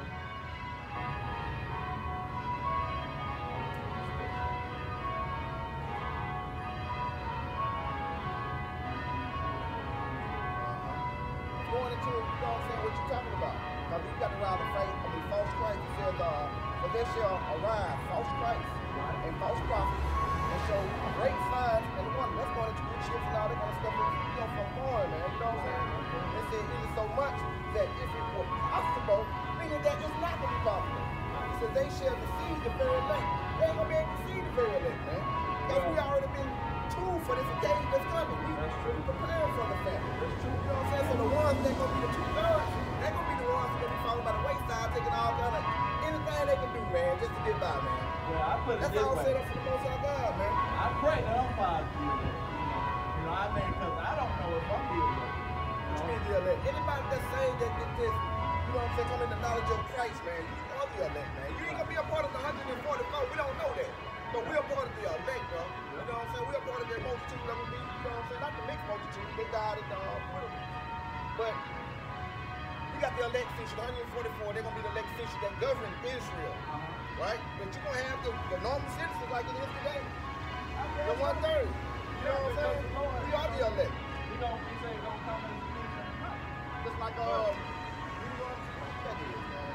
Going into, you know what I'm saying, what you talking about. Because you got to ride the faith, I mean, false Christ. It says, uh, for there shall arise false Christ and false prophets and show great signs and wonders. That's going into the ships and all that kind of stuff. You know, from foreign, man. You know what I'm saying? They say it is so much that if it were possible, meaning that it's not going to be possible. He says they shall deceive the very elect. They ain't going to be able to deceive the very elect, man. Because we already been tuned for this occasion that's coming. We, That's true. we preparing for the family. That's true. You know what I'm saying? So the ones that gonna be the two thirds, they're gonna be the ones that gonna be falling by the wayside, taking all kind of anything they can do, man, just to get by, man. Well, I put it That's this all way. set up for the most high God, man. I pray that I'm positive. You know, you know, I mean, because I don't know if I'm being right. What You you know? mean the elect? Anybody that's saying that that this, you know what I'm saying, come in the knowledge of Christ, man, you are the elect, man. You ain't gonna be a part of the one hundred forty-four. We don't know that. But we're a part of the elect, bro. You know what I'm saying? We're a part of the multitude that will be, you know what I'm saying? Not the mixed multitude. They died and uh, but you got the elect fiction, one hundred forty-four, they're gonna be the elect fiction that govern Israel. Uh-huh. Right? But you're gonna have the, the normal citizens like it is today. I guess The one so. third. You know what I'm saying? We are the elect. You know, he say don't come as a thief in the night. Just like uh you know what I'm saying? That is, man.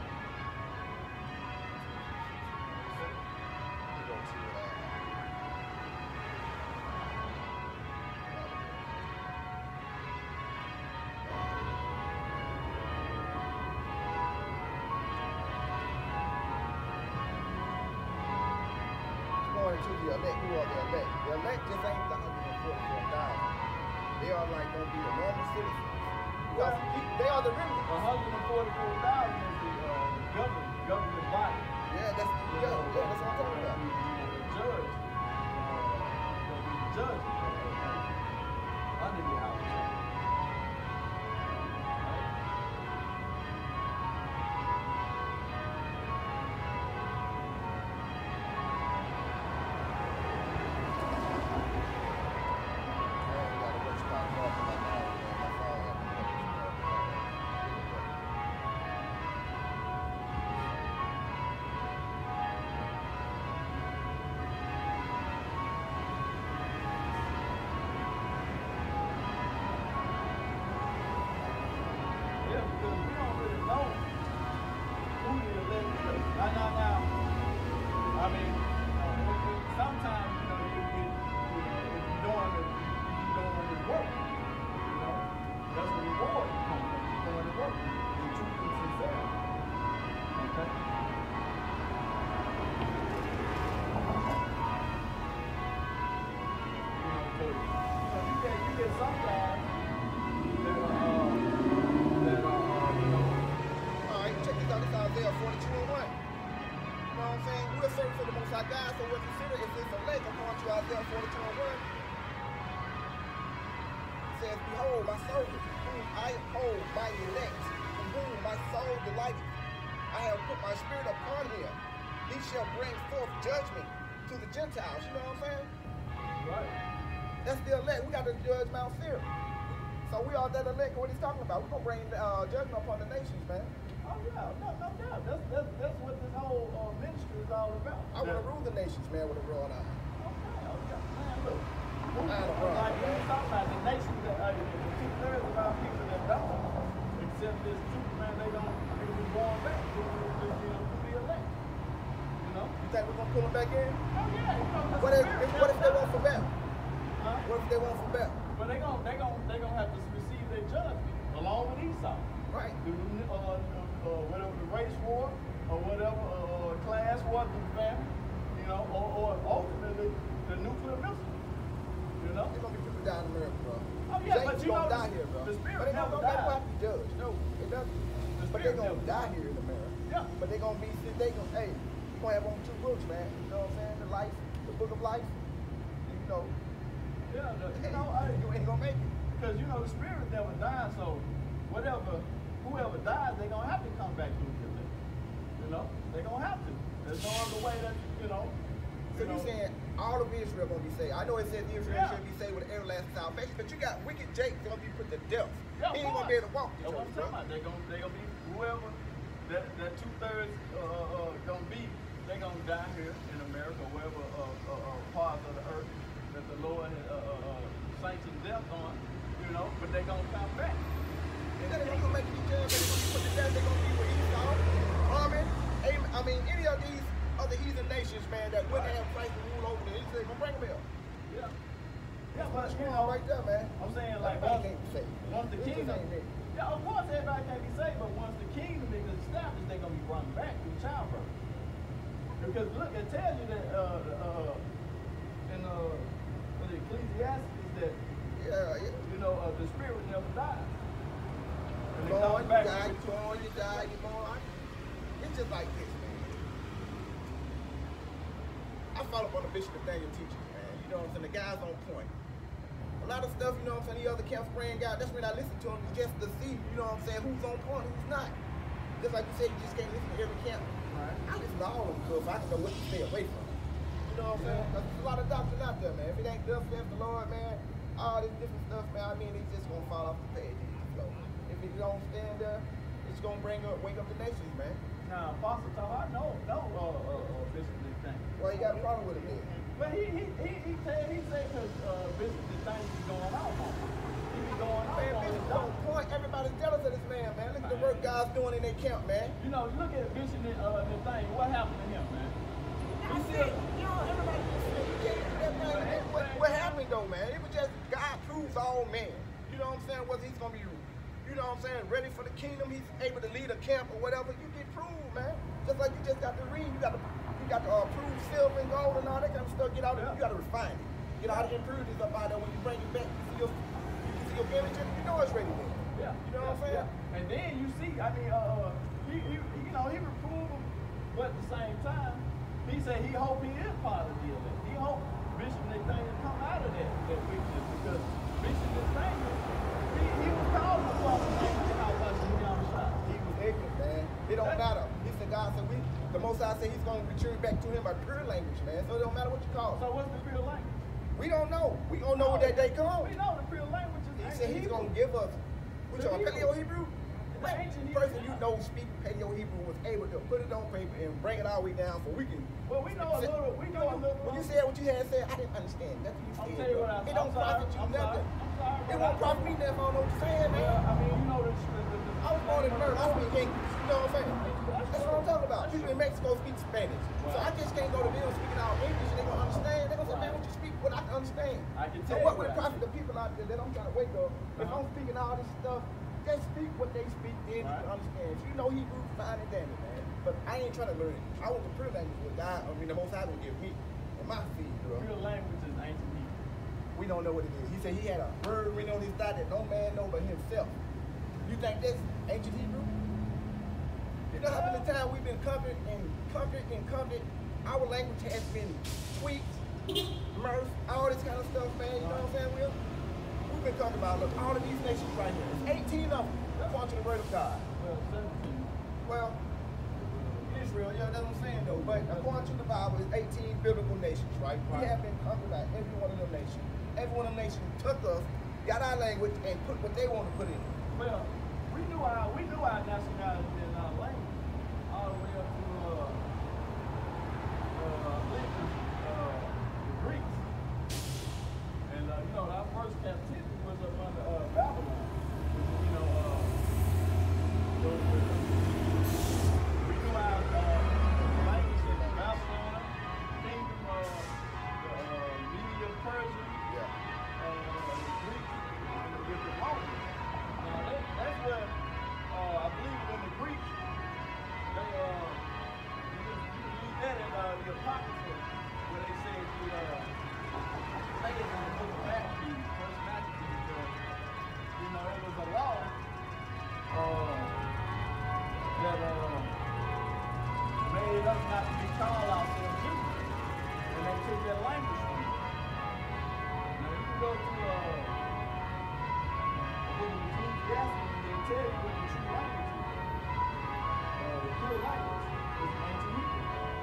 We gonna see what happens. Going to the elect, who are the elect? The elect just ain't the one hundred forty-four thousand. They are like gonna be the normal citizens. Because they are the remnant. one hundred forty-four thousand is the uh, government, government body. Yeah, that's yeah, yeah, that's what I'm talking about. The judge, uh, the judge under the house. Right? some guys that are, uh, that are, uh, you know, All right, check this out. This is Isaiah forty-two and one. You know what I'm saying? We're serving for the Most High God, so we're considered if it's a lake according to Isaiah forty-two and one. It says, behold, my servant, whom I hold, my elect, in whom my soul delighteth. I have put my spirit upon him. He shall bring forth judgment to the Gentiles. You know what I'm saying? right. That's the elect. We got to judge Mount Seir. So we are that elect. What he's talking about? We're going to bring uh, judgment upon the nations, man. Oh yeah, no, no doubt. That's that's that's what this whole uh, ministry is all about. I want to rule the nations, man, with a rod eye. Okay, okay, man, look. I don't know. Like you was talking about the nations that uh, two thirds of our people that don't accept this truth, man, they don't they be going back to the you know to the elect. You know? You think we're going to pull them back in? Oh yeah, you know. What if, if, what if they want for better? Huh? What if they want for better? But they gon' they gon' they gonna have to receive their judgment along with Esau. Right. The, uh, uh, whatever the race war or whatever uh, class war through the family, you know, or, or ultimately the nuclear missile. You know? There's going to be people dying in America, bro. Oh yeah, James but you gonna know die here, bro. the spirit But they never don't never dies. have to be judged. No, it doesn't. The But they're spirit going never to die dies. here in America. Yeah. But they're going to be, they going to, hey, you're going to have on two books, man. You know what I'm saying? The life, the book of life. And, you know, Yeah, the, you hey, know, you ain't going to make it. because you know the spirit never dies, so whatever, whoever dies, they gonna have to come back to the elect. You know, they gonna have to. There's no other way that you know. So you you know, saying all of Israel gonna be saved? I know it says Israel Yeah. should be saved with everlasting salvation, but you got wicked Jake gonna be put to death. Yeah, he of ain't gonna course. be able to walk this That's what earth, I'm bro. talking about. They gonna they gonna be whoever that that two thirds uh, uh, gonna be. They gonna die here in America, wherever uh, uh, uh, parts of the earth that the Lord has uh, uh, uh, sanctioned death on. You know, but they gonna come back. And then they're gonna make each other, they're gonna be put to death, they're gonna be with Esau, Armin, I mean, any of these other heathen nations, man, that wouldn't have Christ to rule over them. They're gonna bring them here. Yeah. Yeah, That's but what's you going know, on right there, man. I'm saying like Everybody once, can't be saved. once the This just kingdom, ain't it. yeah, of course everybody can't be saved, but once the kingdom is established, they're gonna be run back through childbirth. Because look, it tells you that uh, uh, in uh, what is it, Ecclesiastes that Yeah, yeah. you know uh, the spirit never dies. And it Born, comes you back. die, you born, you die, you born. It's just like this, man. I follow up on the Bishop Nathaniel teachings, man. You know what I'm saying? The guy's on point. A lot of stuff, you know what I'm saying, the other camps praying God, that's when I listen to him just to see, you know what I'm saying, who's on point, who's not. Just like you said, you just can't listen to every camp. Right. I listen to all of them so if I can know what to stay away from. You know what I'm saying? 'Cause there's a lot of doctrine out there, man. If it ain't thus saith the Lord, man, all this different stuff, man, I mean, it's just gonna fall off the page. So if it don't stand there, it's gonna bring up, wake up the nations, man. Now, Apostle Tom, I know, know uh, uh, uh, Bishop Nathaniel. Well, you got a problem with it, then. But he he he he said he said because uh, Bishop Nathaniel be going off on him. He be going off Man, on his Bishop doctor. on point. Everybody's jealous of this man, man. Look at the work God's doing in their camp, man. You know, look at Bishop uh, Nathaniel. What happened to him, man? He still, You know, everybody just say you can't do that, man. What, what happened, though, man? It was just God proves all men. You know what I'm saying? Whether he's going to be, you know what I'm saying, ready for the kingdom, he's able to lead a camp or whatever, you get proved, man. Just like you just got to read, you got to you got to uh, prove silver and gold and all that kind of stuff. Get out, Yeah. you got to refine it. Get all the impurities up out there. When you bring it back, you see your, you can see your image, and you know it's ready then. yeah, You know what I'm saying? yeah. And then you see, I mean, uh, he, he you know he reproved him, but at the same time, he said he hope he is part of the elect. He hope Bishop Nathaniel come out of that that wickedness because Bishop Nathaniel he, he was called the false name in the house like he on the shot. He was ignorant, man. It don't matter. He said, God said, we, the Most High said he's going to return back to him by pure language, man. So it don't matter what you call So it. what's the pure language? We don't know. We gonna know when that day comes. We know the pure language is He ancient said he's Hebrew. gonna give us, which The are Hebrew. Paleo Hebrew. The What ancient person Hebrew. you know speak Paleo Hebrew was able to put it on paper and bring it all the way down for we can. Well, we know a little. We know a little. When you said what you had said, I didn't understand. That's what you I'm said. tell you what I. It don't I'm sorry, profit you I'm nothing. Sorry, I'm sorry, It but won't I- profit me nothing if I don't know what you're saying, man. Well, I mean, you know the. the, the, the I was born in America. I speak English. You know what I'm saying? That's what I'm talking about. People in Mexico speak Spanish. So I just can't go to them speaking all English and they gonna understand. They gonna say, man, what you speak, what I can understand. I can So tell what you would it what I profit the people out there that I'm trying to wake up? If Uh-huh. I'm speaking all this stuff, just speak what they speak, then you Right. can understand. If you know Hebrew, fine and dandy, man. But I ain't trying to learn it. I want the pure language what God, I mean, the Most High gonna give me and my feed, bro. Real language is ancient Hebrew. we don't know what it is. He said he had a word written on his thigh that no man know but himself. You think that's ancient Hebrew? You know how many times we've been covered and covered and covered. Our language has been tweaked, mirth, all this kind of stuff, man. You know what I'm saying, Will? We've been talking about, look, all of these nations right here. It's eighteen of them. According to the word of God. Well, seventeen. Well, Israel, yeah, that's what I'm saying though. But according to the Bible, it's eighteen biblical nations, right? We Right. have been conquered by every one of them nations. Every one of them nations took us, got our language, and put what they want to put in it. Well, we knew our we knew our nationality and our language all the way up to uh, uh, I think it was, uh, the Greeks. And uh, you know, our first captivity was up under uh, Babylon. Which, you know, uh, those were, we knew our uh, language in Babylon, kingdom of the uh, Media Persia, Yeah. uh, the Greeks, and the, with the Romans. Now that, that's where uh, I believe in the Greeks, they uh, you can you can read that in uh, the Apocrypha, where they say the uh, say it in the book of Maccabees, First Maccabees, uh, you know, it was a law uh, that uh, made us not to be called ourselves Jews, and they took their language from us. Now you can go to uh, the book of Ecclesiastes, and they tell you what the true language is. Uh, the pure language is ancient Hebrew.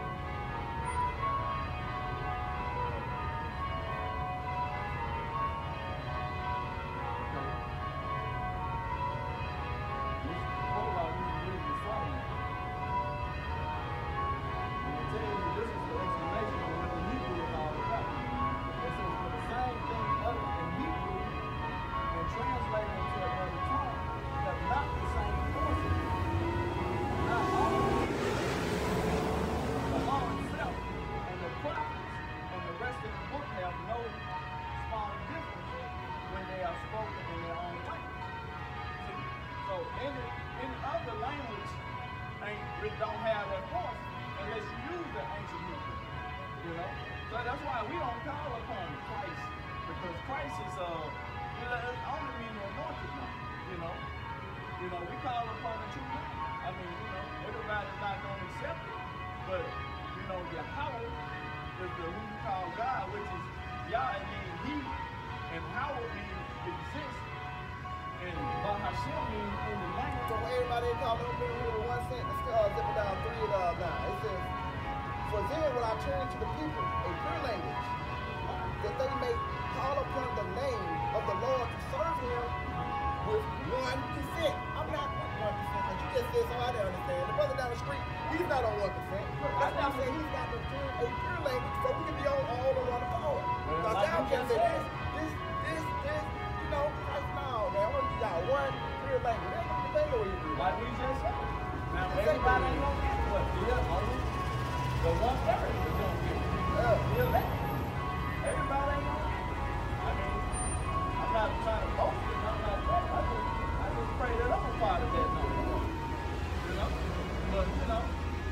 That's why we don't call upon Christ, because Christ is uh, you know, it's only mean the anointed one, you know. You know, we call upon the true name. I mean, you know, everybody's not going to accept it, but you know, Yahweh is the who you call God, which is Yah, it means He, and Howard means exist, and Bahashem means in the language. So everybody call them with one sentence, uh, zip it down, three it uh, down. It says, for then will I turn to the people a pure language, that they may call upon the name of the Lord to serve him with one consent. I'm not with one percent, but you just said so I didn't understand. The brother down the street, he's not on one percent. That's why I said he's got to turn a pure language so we can be on all on one accord. Because like y'all you can just say said. this, this, this, this, you know, right now, man, I want to give y'all one pure language. That's what the thing over here. Like we just said. Now everybody ain't gonna get what? The only the one third is gonna get it. Yeah. The elect. Everybody ain't gonna get it. I mean, I'm not trying to boast it, nothing like that. I just I just pray that I'm a part of that number. You know? But you know,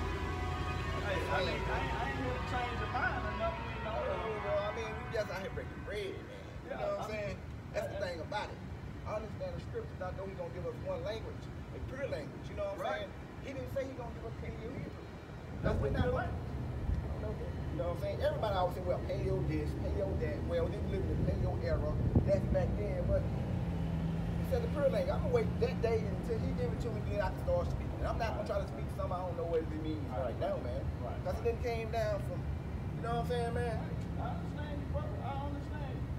hey, I mean, I ain't, I ain't here to change your mind or nothing, you know. Uh, Well, I mean, we just out here breaking bread, man. You Yeah, know what I'm I saying? mean, That's the uh, thing about it. I understand the scriptures. I know he's gonna give us one language, a pure language. You know what I'm Right. saying? He didn't say he's gonna give us Paleo Hebrew. That's we're what not you're gonna- like. I don't know that. You know what I'm saying? Everybody always say, well, Paleo this, Paleo that. Well, we live in the Paleo era. That's back then, but he said the pure language. I'm gonna wait that day until he give it to me, then I can start speaking. And I'm not gonna try to speak something I don't know what it means right, Right. now, man. Right. Because it then came down from, you know what I'm saying, man? I understand you, brother. I understand you.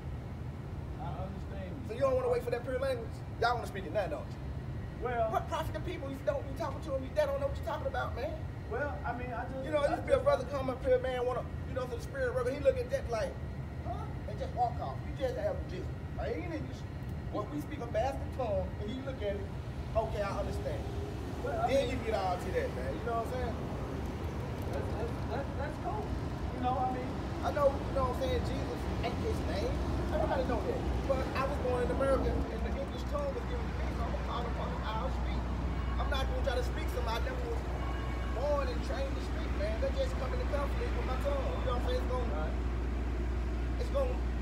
I understand you. So you don't want to wait for that pure language? Y'all want to speak it now, don't you? Well, What profit the people? You don't be talking to them. You they don't know what you're talking about, man. well, I mean, I just You know, I you feel just- brother come up here, man, want to, you know, for the spirit worker. He look at that like, huh? And just walk off. You just have just, I ain't English. What we speak a bastard tongue, and you look at it, okay, I understand. Well, I Then mean, you get all to that, man. You know what I'm saying? That's, that's, that's, that's cool. You know, I mean, I know, you know what I'm saying, Jesus ain't his name. Everybody know that. But I was born in America, and the English tongue was given to me, so I'm going to call upon it, I'll speak. I'm not going to try to speak something I never was born and trained to speak, man. That just coming to conflict with my tongue. You know what I'm saying? It's going right. it's going to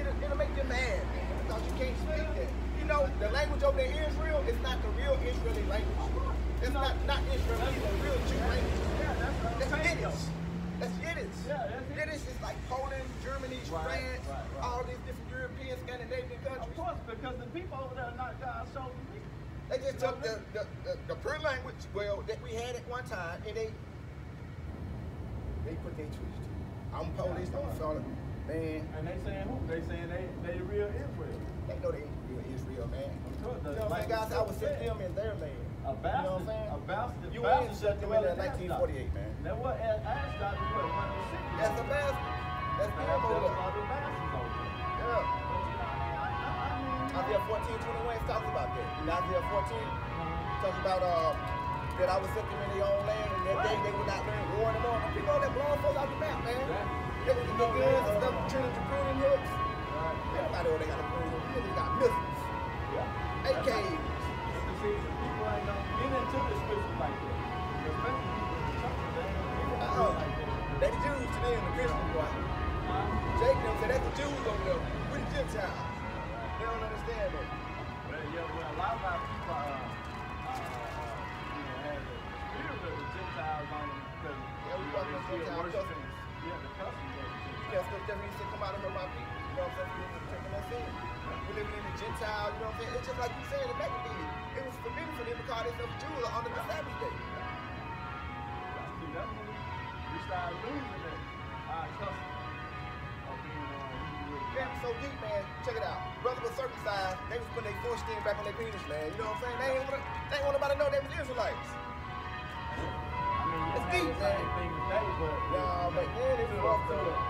it'll, it'll make you mad, man, because you can't speak that. You know, the language over there in Israel is not the real Israeli language. It's not not Israeli, it's the real Jew language. Yeah, that's what I'm That's saying. Yiddish. That's Yiddish. Yeah, that's it. Yiddish is like Poland, Germany, Right, France, right, right. all these different European, Scandinavian Of countries. course, because the people over there are not God's chosen people. They just took the, the, the, the pure language, well, that we had at one time, and they they put their twist to it. I'm police, I'm a felon. Man, And they saying who? They saying they they the real Israel. they know they ain't real Israel, man. Of course, You the- know what I'm saying, like guys? the I would set scripture them in their land. A You know what I'm bastard, saying? a bastard, You bastard ain't shut shut the them well in in nineteen forty-eight, man. Now what Ashdod is what, one of the cities. That's a bastard. That's them That's over a there. lot of bastards over there. Yeah. But you know, I, I, I mean, Isaiah fourteen twenty-one talks about that. In Isaiah fourteen, talks about uh, that I would set them in their own land, and that day they would not learn war no more. You know that blowing folks out the map, man. They would get the guns and stuff, training to pruning hooks. Everybody over there got a pruning hook. You niggas got missiles, yeah. A Ks. But see, people ain't gonna get into the scriptures like that. Especially people in the churches, they ain't gonna get into Uh-uh. it like that. They the Jews today and the Christians, boy. Huh? Jake them said that's the Jews over there. We the Gentiles. They don't understand that. Well, yeah, well, a lot of our people, uh, uh, uh, you know, have the spirit of the Gentiles on them because Yeah, we you know, got they them still Gentile worshiping. Yeah, the customs of the Gentiles. Yeah, so that means to come out of my people. You know what I'm saying? We're taking us in. We're living in the Gentile, you know what I'm saying? It's just like you saying the back day. It was forbidden for them to call themselves Jews on the Sabbath day. See, that's when we, we started losing that, our custom of being uh, Hebrew. Man, it's so deep, man. Check it out. Brother was circumcised. They was putting their foreskin back on their penis, man. You know what I'm saying? They ain't want they ain't want nobody to know they was Israelites. I mean, you It's have deep, the man. same thing today, but Nah, but man, it was rough to it.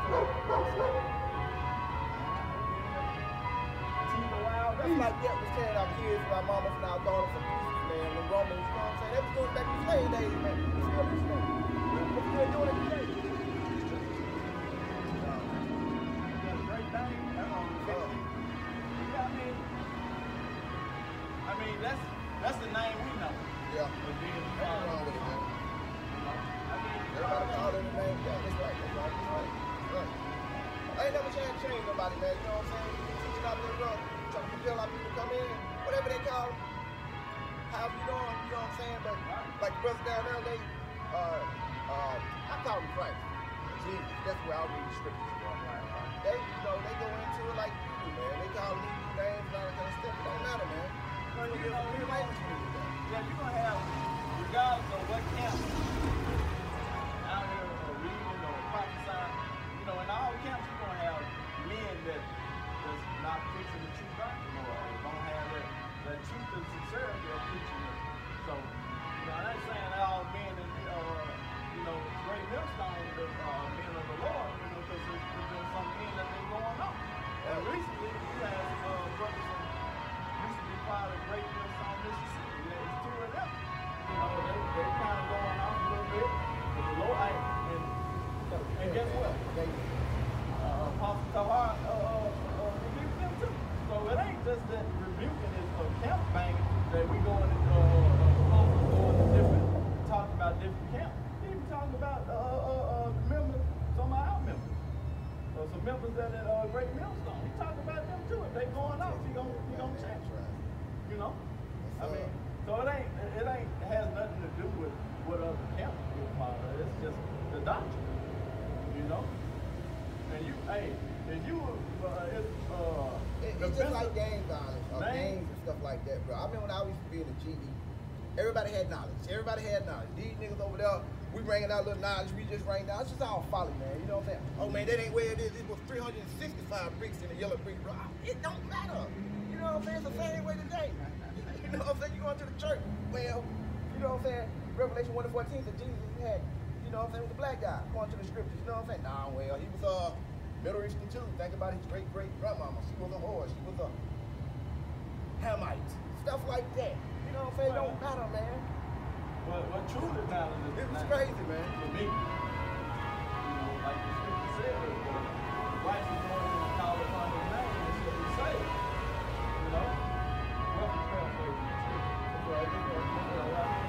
That's like that was tearing our kids and our mamas and our daughters from pieces, man. The Romans, you know what I'm saying? They was doing it back in the slave days, man. We still do that. We're still doing it today. I mean, that's that's the name we know. Yeah. Of being the Nothing father. wrong with it, man. You know? I mean, Everybody call it the name. Yeah, that's right. That's right. That's right. That's right. I ain't never trying to change nobody, man. You know what I'm saying? We teaching out there, bro. Trying to compel our people to come in, whatever they call it. However you doing, you know what I'm saying? But like the brothers down there, they, uh, uh, I call them Christ. Jesus. That's where I read the scriptures, bro. They, you know, they go into it like you do, man. They call these names and all that kind of stuff. It don't matter, man. Well, you know, Real language we do that. yeah, you're gonna have, regardless of what camp out here or reading or prophesying, you know, in all camps you're gonna have men that that's not preaching the true doctrine or don't have that, that truth and sincerity of preaching it. So, you know, I ain't saying that all men and uh, you know, great millstone the uh, men of the Lord, you know, because there's, there's some men that been going on. And recently we had some uh, brothers from used to be part of Great Millstone, Mississippi. There's two of them. You know, they they kind of going off a little bit. But the Lord, I, and and guess what? Uh, Apostle Tahar uh, uh, uh, rebuked them too. So it ain't just that rebuking is a camp banging that we going to uh, uh, apostles going to different, talking about different camps. He even talking about uh, uh, uh, members, some of our members. Uh, some members that at uh, Great Millstone. He talking about them too. If they going off, he gonna he gonna check. You know? I mean, so it ain't it ain't it has nothing to do with what other camps you part of. It's just the doctrine. You know? And you hey, and you uh it's uh It, the it's just like bishop- gang violence, or Man. gangs and stuff like that, bro. I remember when I used to be in the G D, everybody had knowledge. Everybody had knowledge. These niggas over there, we bringing out little knowledge, we just bring down. It's just all folly, man. You know what I'm saying? Oh, man, that ain't where it is. It was three hundred sixty-five bricks in the yellow brick, bro. It don't matter. You know what I'm saying? It's the same way today. You know what I'm saying? You going to the church. Well, you know what I'm saying? Revelation one and fourteen said Jesus had, you know what I'm saying, was a black guy. Going to the scriptures. You know what I'm saying? Nah, well, he was uh, Middle Eastern too. Think about his great great grandmama. She was a whore. She was a Hamite. Stuff like that. You know what I'm saying? It don't matter, man. What what truly matters is It was not- crazy, man. to me. You know, like the scripture said, the righteous one will call upon his name and shall be saved. You know? Well, I'm paraphrasing the scripture. That's right. That's right. You know what I mean?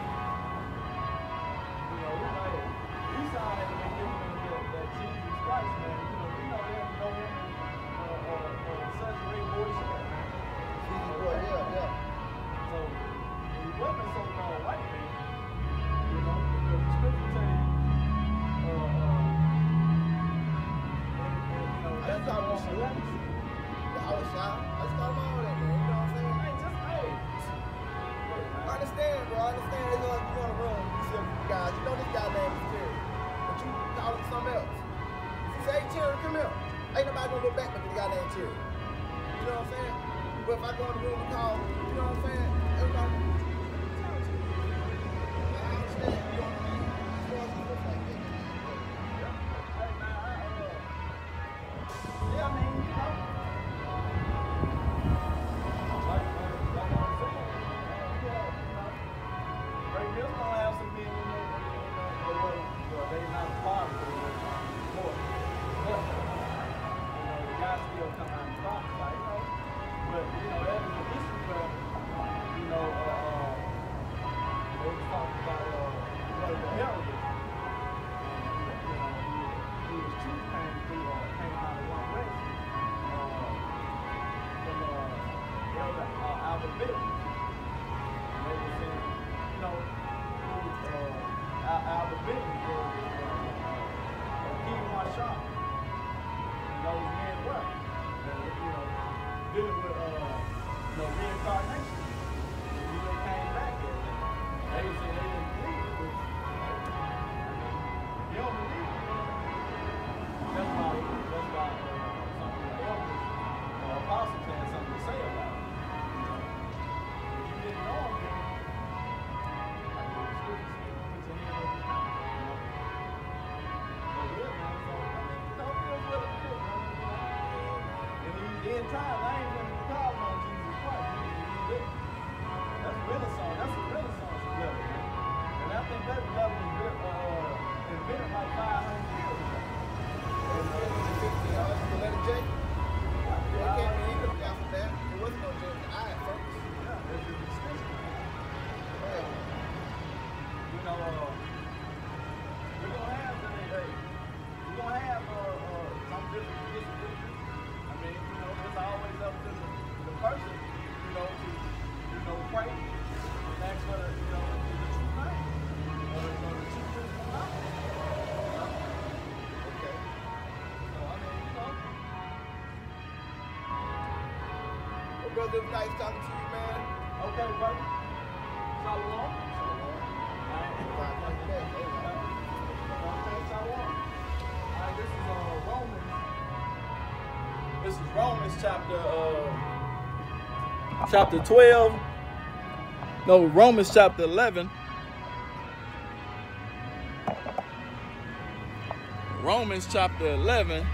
You know, we know Esau had been given that, that Jesus Christ, man. You know, we know him, know him, uh, uh, uh, I understand it's like you want to run. You see a guys, you know this guy named Terry, but you call him something else. If you say, hey, Terry, come here, ain't nobody gonna look back at the guy named Terry. You know what I'm saying? But if I go in the room and call, you know what I'm saying? Everybody, I understand. You know what I mean? As far as it looks like that. Yeah, I mean, you know. Like, like I'm saying, yeah, you know. Ray Mills gonna have some men in there, you know, well, they not part of it, they're more. But, you know, the guys still come out and talk, like, you know. But, you know, that was an issue where, you know, uh, uh, they was talking about, uh, what the hell is it? Albert Bill. And they were saying, you know, uh, Albert Bill was uh, a key one shot. You know, his men were. And, you know, dealing with, uh, you know, reincarnation. And you know, came back and they were saying they didn't believe it. Which, you don't believe it. That's why, that's why uh, some of the elders, uh, apostles had something to say about it. Brother, it's nice talking to you, man. Okay, brother. Shalom. Shalom. All right. Okay, shalom. All right, this is uh, Romans. This is Romans chapter uh, chapter twelve. No, Romans chapter eleven. Romans chapter eleven.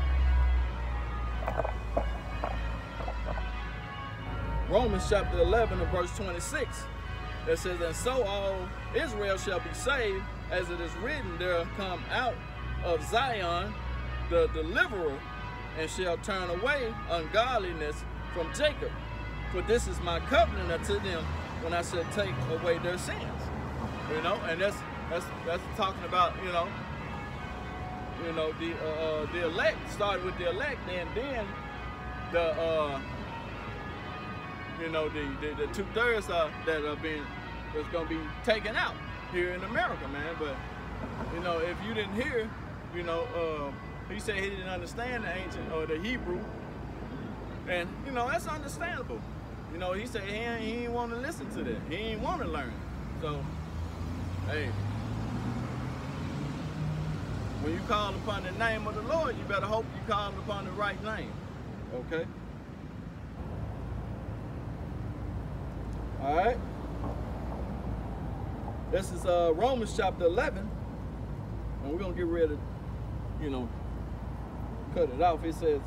Romans chapter eleven and verse twenty-six, that says, and so all Israel shall be saved, as it is written, there come out of Zion the deliverer, and shall turn away ungodliness from Jacob. For this is my covenant unto them, when I shall take away their sins. You know, and that's that's that's talking about, you know, you know, the uh, the elect, started with the elect, and then the uh you know, the, the, the two-thirds uh, that are being, that's going to be taken out here in America, man. But, you know, if you didn't hear, you know, uh, he said he didn't understand the ancient, or the Hebrew. And, you know, that's understandable. You know, he said he ain't, he ain't want to listen to that. He ain't want to learn. So, hey, when you call upon the name of the Lord, you better hope you call upon the right name, okay? All right. This is uh, Romans chapter eleven, and we're gonna get ready to, you know, cut it off. It says,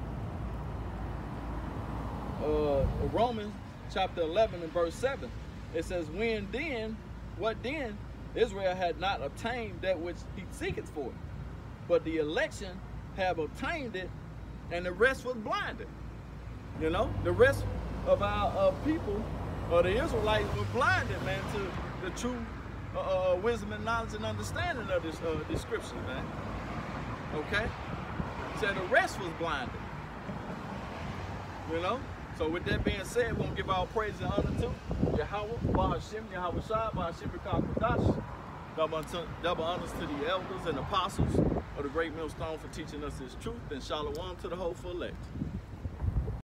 uh, Romans chapter eleven and verse seven. It says, when then, what then? Israel had not obtained that which he seeketh for, but the election have obtained it, and the rest was blinded. You know, the rest of our uh, people, or the Israelites, were blinded, man, to the true uh, uh, wisdom and knowledge and understanding of this uh, this scripture, man. Okay? So the rest was blinded. You know? So with that being said, we're going to give our praise and honor to Yahweh, Bahashim, Yahweh Shah, Bahashim Kakadash. Double, double honors to the elders and apostles of the Great Millstone for teaching us this truth, and shalom to the whole elect.